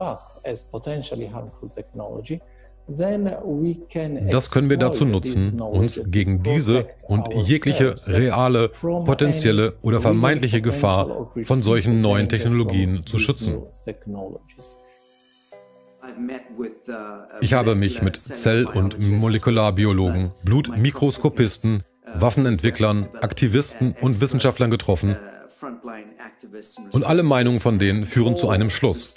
Das können wir dazu nutzen, uns gegen diese und jegliche reale, potenzielle oder vermeintliche Gefahr von solchen neuen Technologien zu schützen. Ich habe mich mit Zell- und Molekularbiologen, Blutmikroskopisten, Waffenentwicklern, Aktivisten und Wissenschaftlern getroffen und alle Meinungen von denen führen zu einem Schluss.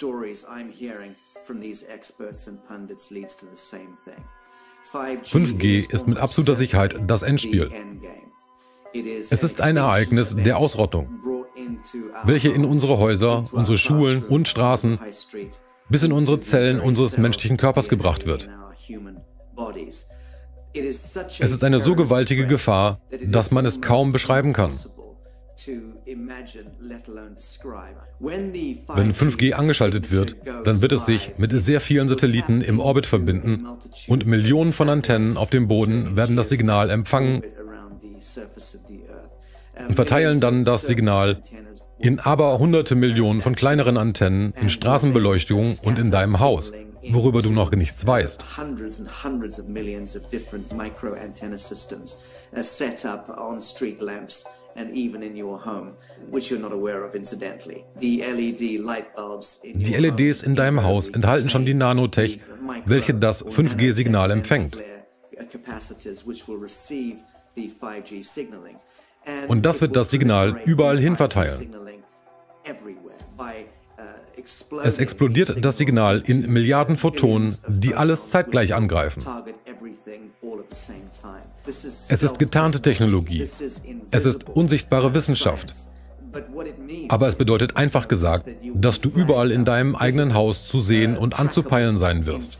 5G ist mit absoluter Sicherheit das Endspiel. Es ist ein Ereignis der Ausrottung, welche in unsere Häuser, unsere Schulen und Straßen bis in unsere Zellen unseres menschlichen Körpers gebracht wird. Es ist eine so gewaltige Gefahr, dass man es kaum beschreiben kann. Wenn 5G angeschaltet wird, dann wird es sich mit sehr vielen Satelliten im Orbit verbinden und Millionen von Antennen auf dem Boden werden das Signal empfangen und verteilen dann das Signal in aber hunderte Millionen von kleineren Antennen in Straßenbeleuchtung und in deinem Haus, worüber du noch nichts weißt. And even in your home, which you're not aware of incidentally. The LED light bulbs in Die LEDs in deinem Haus enthalten schon die Nanotech, welche das 5G-Signal empfängt. Und das wird das Signal überall hin verteilen. Es explodiert das Signal in Milliarden Photonen, die alles zeitgleich angreifen. Es ist getarnte Technologie. Es ist unsichtbare Wissenschaft. Aber es bedeutet einfach gesagt, dass du überall in deinem eigenen Haus zu sehen und anzupeilen sein wirst.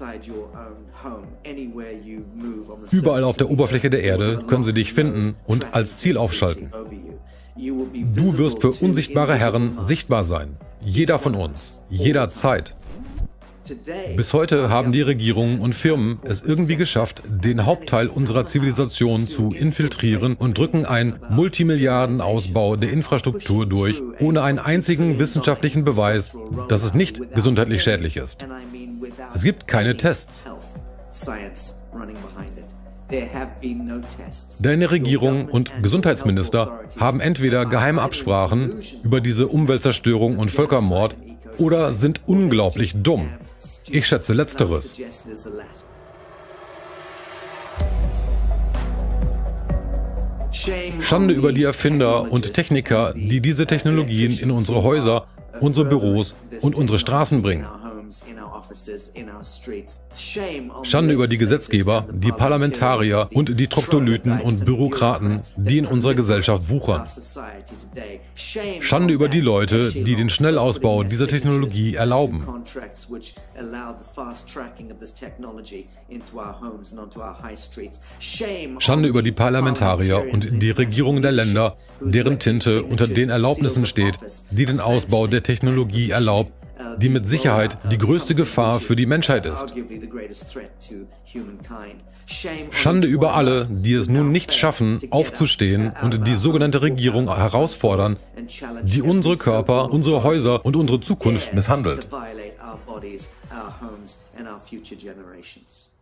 Überall auf der Oberfläche der Erde können sie dich finden und als Ziel aufschalten. Du wirst für unsichtbare Herren sichtbar sein. Jeder von uns. Jederzeit. Bis heute haben die Regierungen und Firmen es irgendwie geschafft, den Hauptteil unserer Zivilisation zu infiltrieren und drücken einen Multimilliardenausbau der Infrastruktur durch, ohne einen einzigen wissenschaftlichen Beweis, dass es nicht gesundheitlich schädlich ist. Es gibt keine Tests. Deine Regierung und Gesundheitsminister haben entweder geheime Absprachen über diese Umweltzerstörung und Völkermord oder sind unglaublich dumm. Ich schätze Letzteres. Schande über die Erfinder und Techniker, die diese Technologien in unsere Häuser, unsere Büros und unsere Straßen bringen. Schande über die Gesetzgeber, die Parlamentarier und die Troglodyten und Bürokraten, die in unserer Gesellschaft wuchern. Schande über die Leute, die den Schnellausbau dieser Technologie erlauben. Schande über die Parlamentarier und die Regierungen der Länder, deren Tinte unter den Erlaubnissen steht, die den Ausbau der Technologie erlaubt, die mit Sicherheit die größte Gefahr für die Menschheit ist. Schande über alle, die es nun nicht schaffen, aufzustehen und die sogenannte Regierung herausfordern, die unsere Körper, unsere Häuser und unsere Zukunft misshandelt.